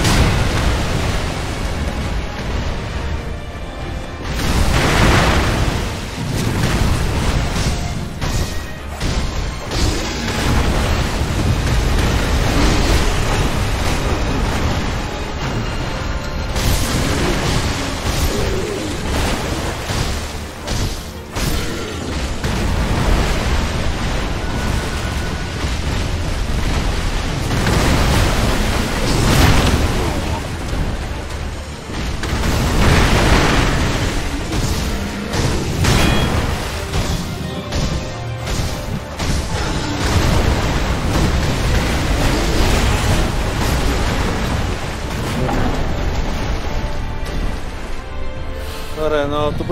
No, tú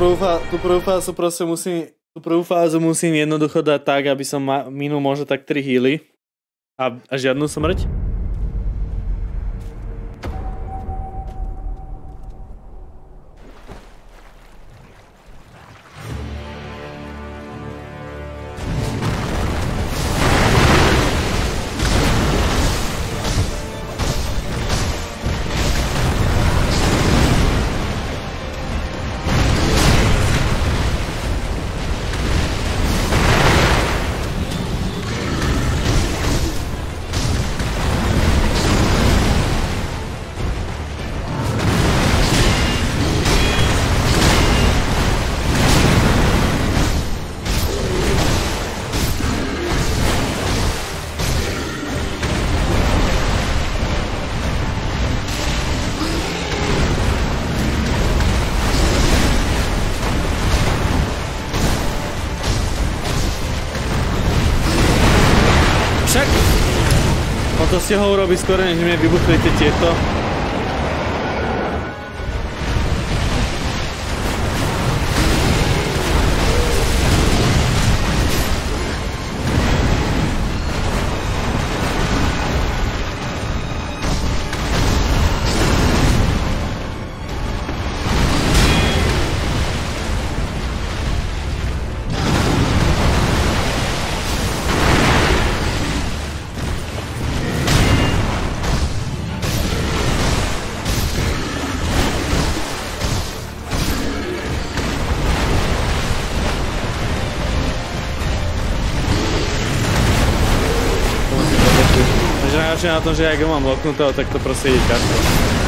prvú fázu musím jednoducho dať tak, aby som minul možno tak 3 healy a žiadnu smrť. To ste ho urobiť skôr, než mi vybuchli tieto. Na tom, že ak ho mám loknutého, tak to proste ide ťažko.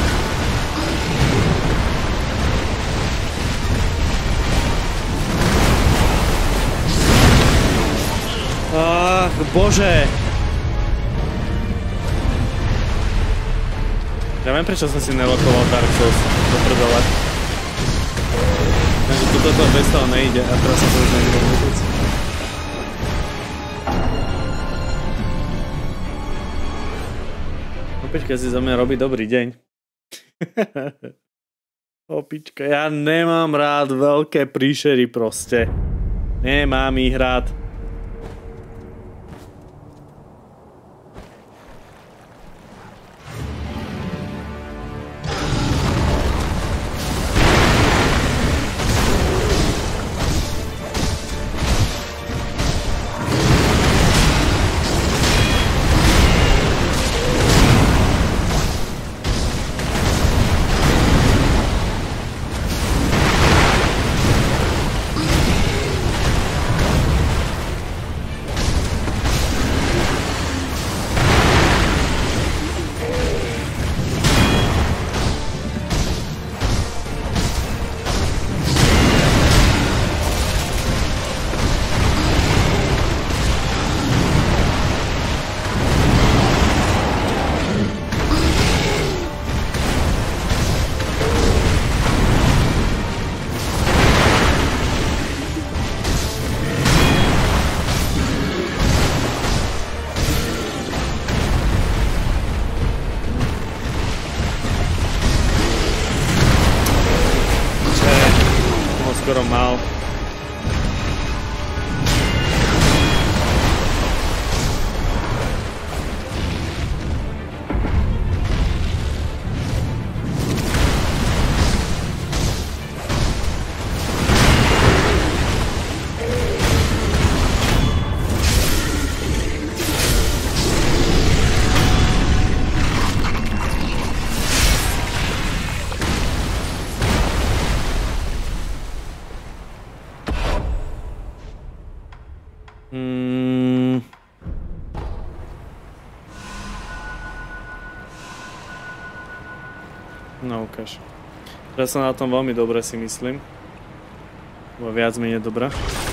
Ach, bože! Ja viem, prečo som si nelokoval Dark Souls do prdele. Takže toto bez toho nejde a teraz sa to už nejde vôbec. Opäť, keď si za mňa robí dobrý deň. Opička, ja nemám rád veľké príšery proste. Nemám ich rád. Skoro mal. No ukáž. Teraz som na tom veľmi dobre, si myslím. Bo viac menej dobrá.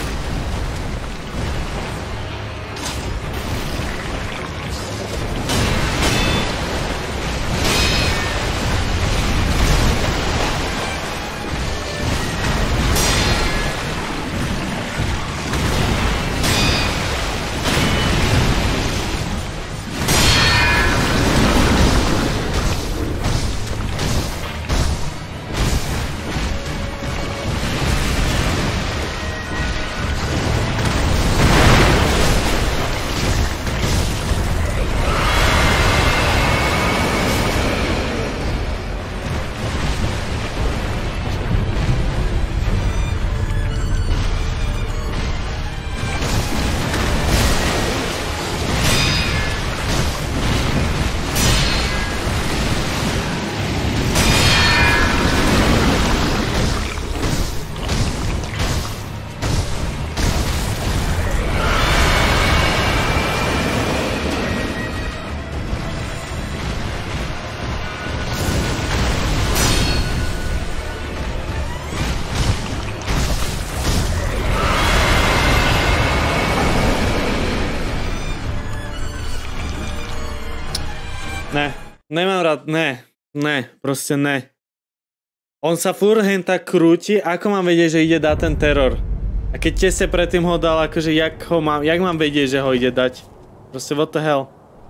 Ne, nemám rád, ne, proste ne. On sa furt hen tak krúti, ako mám vedieť, že ide dať ten teror? A keď tesne predtým ho dal, akože jak mám vedieť, že ho ide dať? Proste what the hell?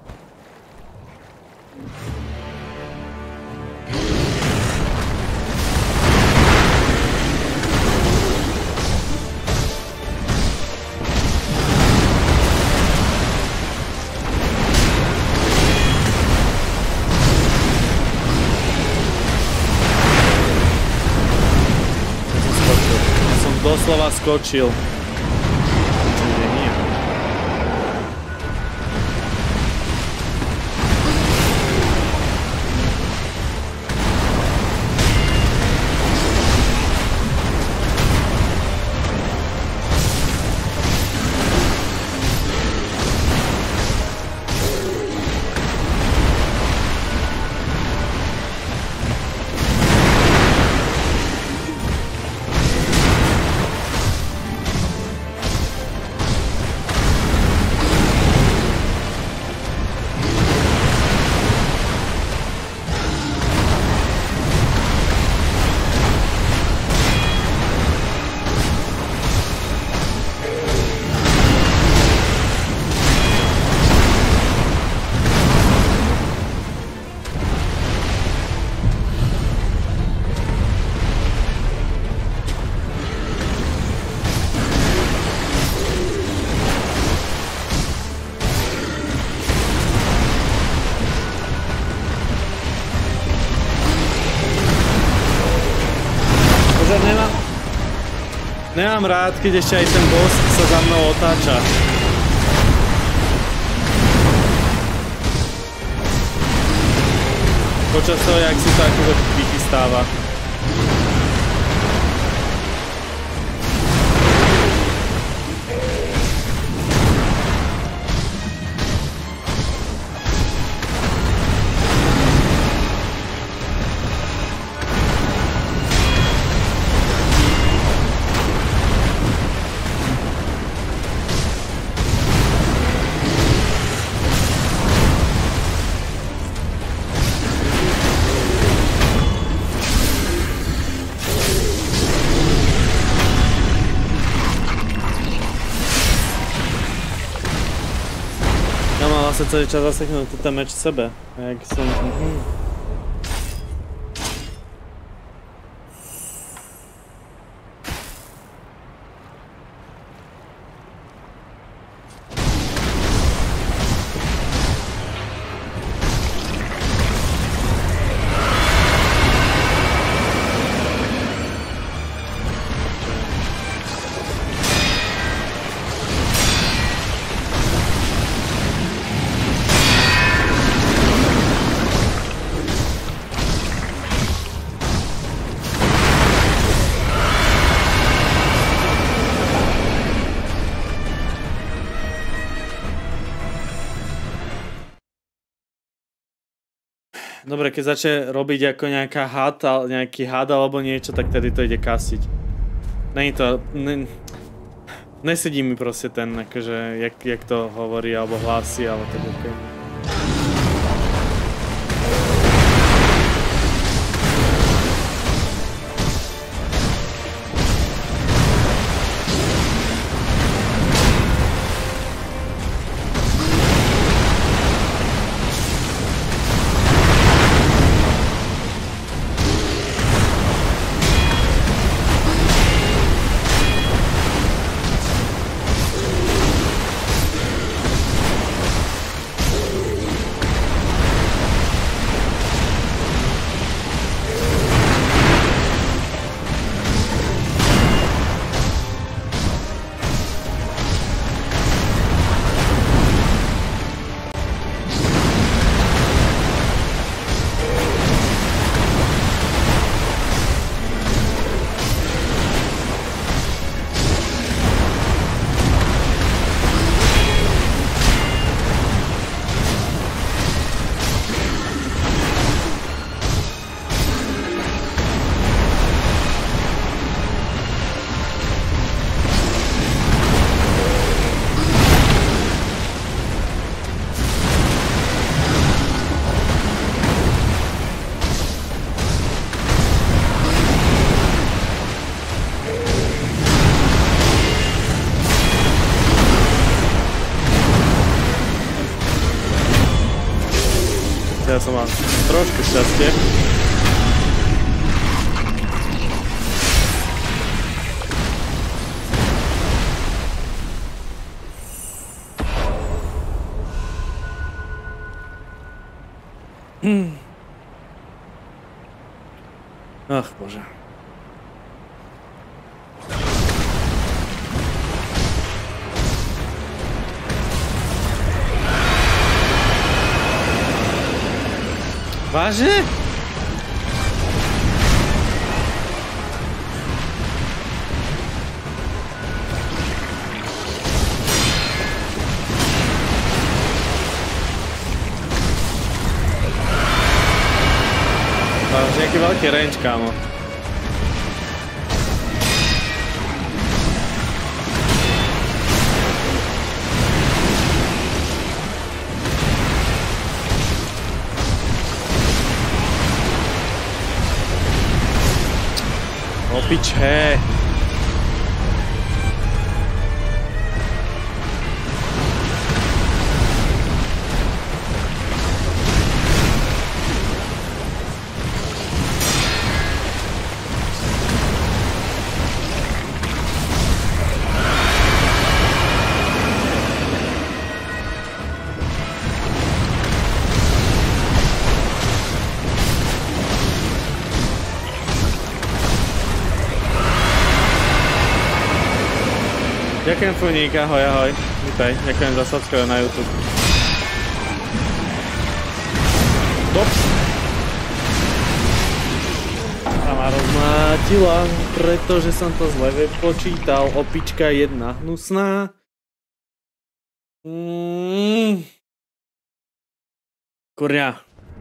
Doslova skočil. Nemám rád, keď ešte aj ten boss sa za mnou otáča. Počas toho, jak si to akože vychystáva. Sa celý čas zaseknúť túto meč sebe. Jak som... Dobre, keď začne robiť ako nejaký had alebo niečo, tak tedy to ide kasiť. Není to... Nesedí mi proste ten, akože, jak to hovorí, alebo hlási, ale tak okej. Ja som mal trošku šťastie. Ach, Bože. Vážne? Máš nejaký veľký range, kámo. Piče. Ďakujem Funík, ahoj, ahoj. Vítaj, ďakujem za subscribe na YouTube. Dops. A ma rozmátila, pretože som to zle vypočítal. Opička jedna hnusná. Kurňa.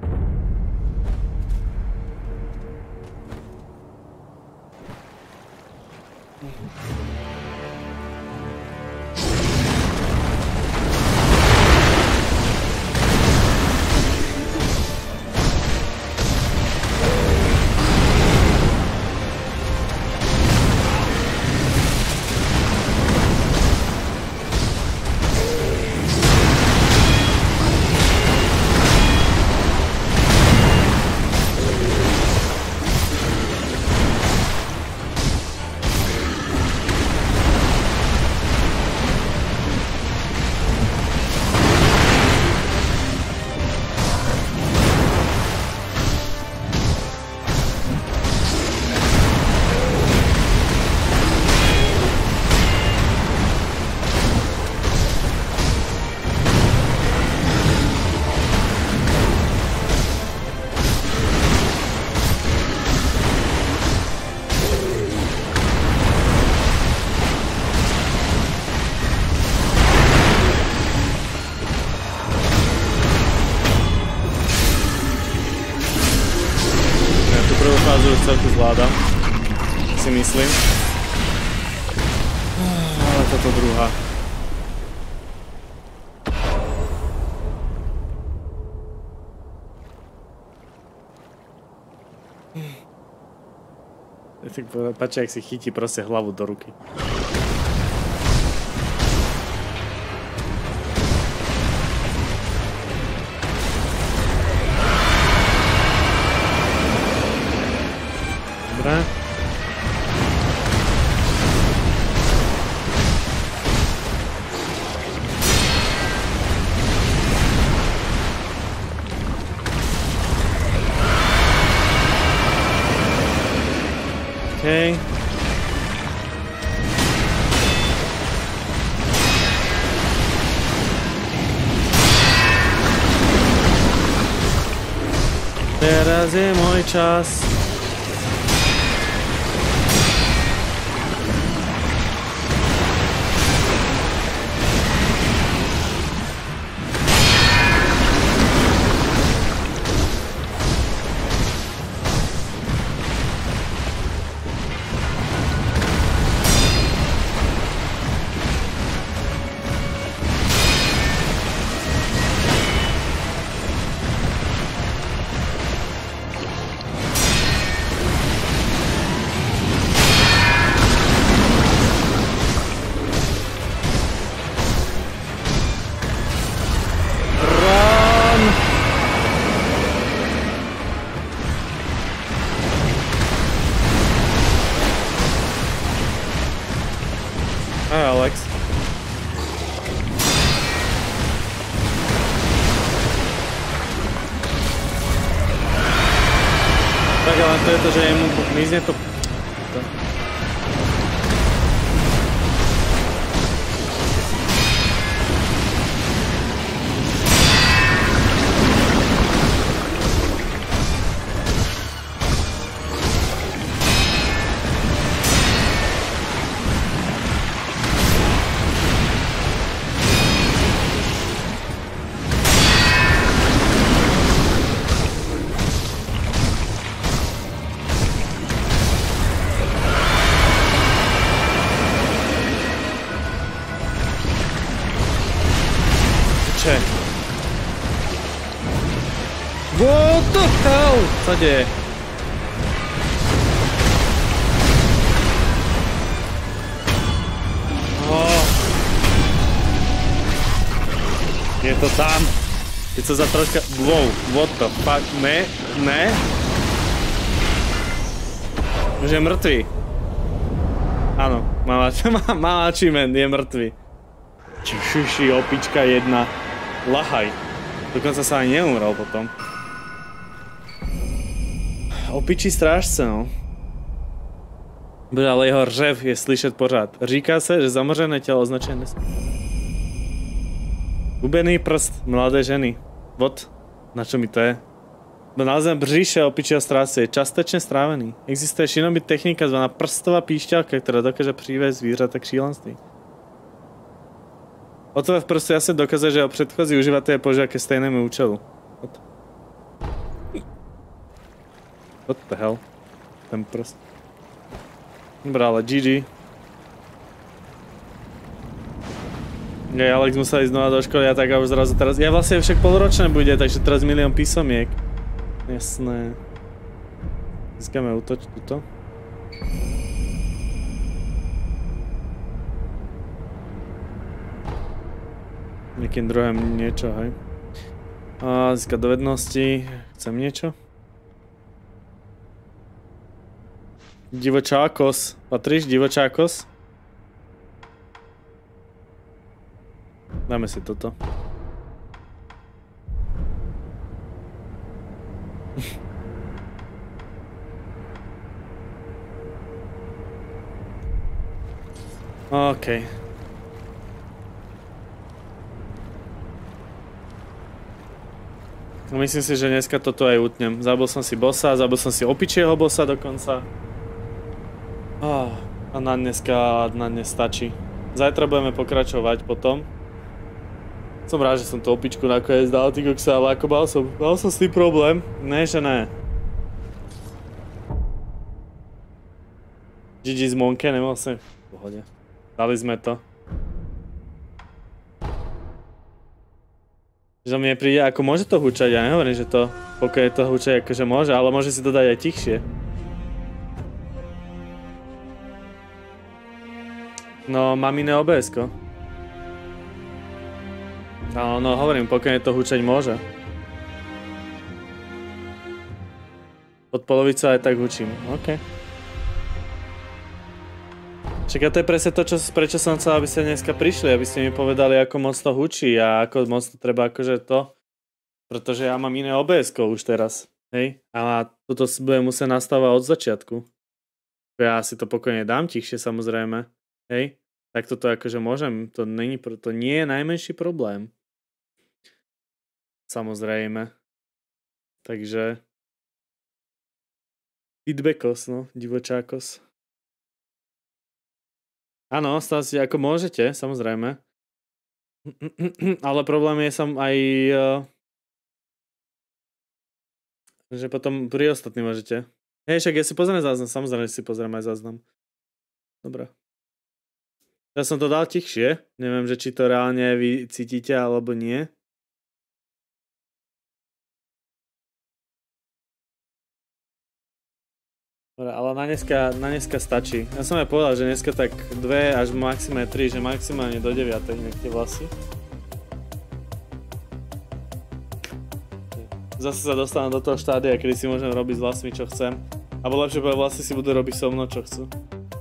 Celku zvládam, si myslím. Ale toto druhá. Páči, jak si chytí proste hlavu do ruky. Dobre. Okay. Teraz je môj čas. Pretože jemu mizne to... What the hell? Co sa deje? Je to tam. Keď sa za troška... Wow, what the fuck? Ne? Už je mŕtvý. Áno, má achievement, je mŕtvý. Čišiši, opička jedna. Lahaj. Dokonca sa aj neumrel potom. Opičí strážce, no. Ale jeho řev je slyšet pořád. Říká se, že zamořené tělo označuje nesmí. Hubený prst mladé ženy. Vod, na čo mi to je? Názvem bříše opičieho strásu je částečně strávený. Existuje šinobyt technika zvaná prstová píšťalka, která dokáže přivést zvířata k šílenství. Otve v prstu jasne dokazuje, že ho předchozí uživatel používa ke stejnému účelu. What the hell? Ten prst. Dobrá, ale GG. Jej, Alex musel ísť znova do školy a tak a už zrazu teraz... Ja vlastne však polročné bude, takže teraz 1 000 000 písomiek. Jasné. Získame útoč tuto. Niekým druhým niečo, hej. A získať dovednosti. Chcem niečo? Divočákos. Patríš, divočákos? Dáme si toto. OK. Myslím si, že dneska toto aj utnem. Zabil som si bossa, zabil som si opičieho bossa dokonca. A na dnes stačí. Zajtra budeme pokračovať potom. Som rád, že som tú opičku nakoniec dal, ty koksa, ale ako mal som s tým problém. Ne, že ne. GG z Monke, nemal som... V pohode. Dali sme to. Že mi príde, ako môže to hučať, ja nehovorím, že to pokiaľ to hučať akože môže, ale môže si to dať aj tichšie. No, mám iné OBS-ko. No, hovorím, pokiaľ to hučať môže. Pod polovicu aj tak hučím, OK. Čaká, to je presne to, prečo som chcel, aby ste dneska prišli, aby ste mi povedali, ako moc to hučí a ako moc to treba akože to. Pretože ja mám iné OBS-ko už teraz, hej? A toto budem musieť nastavovať od začiatku. Ja si to pokojne dám tichšie, samozrejme, hej? Tak toto akože môžem, to nie je najmenší problém. Samozrejme. Takže... Feedbackos, no, divočákos. Áno, stále si ako môžete, samozrejme. Ale problém je som aj... že potom pri ostatní môžete. Hej, však ja si pozriem záznam, samozrejme si pozriem aj záznam. Dobre. Ja som to dal tichšie, neviem, že či to reálne vy cítite alebo nie. Ale na dneska stačí. Ja som aj povedal, že dneska tak 2 až maximálne 3, že maximálne do 9 nech tie vlasy. Zase sa dostanem do toho štádia, kedy si môžem robiť s vlasmi čo chcem. Abo lepšie povedať, vlasy si budú robiť so mnou čo chcú.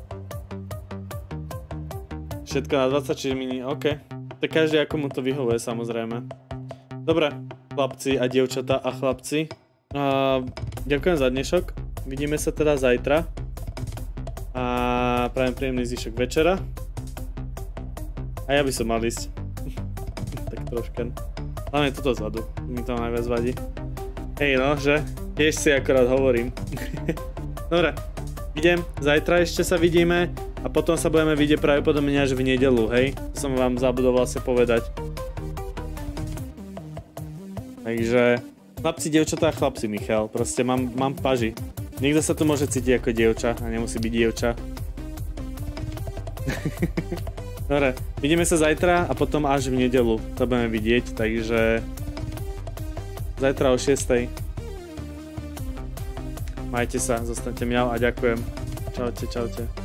Všetko na 24 mini, OK. Tak každý ako mu to vyhovuje, samozrejme. Dobre, chlapci a dievčatá a chlapci. Ďakujem za dnešok. Vidíme sa teda zajtra. A prajem príjemný zvyšok večera. A ja by som mal ísť. Tak troška. Hlavne toto zadu. Mi to najviac vadí. Hej no, že? Tiež si akorát hovorím. Dobre. Idem. Zajtra ešte sa vidíme. A potom sa budeme vidieť pravdepodobne až v nedelu, hej? To som vám zabudol vlastne povedať. Takže... Chlapci, dievčatá a chlapci, Michal. Proste mám paži. Niekto sa tu môže cítiť ako dievča a nemusí byť dievča. Dobre, vidíme sa zajtra a potom až v nedelu. To budeme vidieť, takže... Zajtra o 6:00. Majte sa, zostaňte mňau a ďakujem. Čaute, čaute.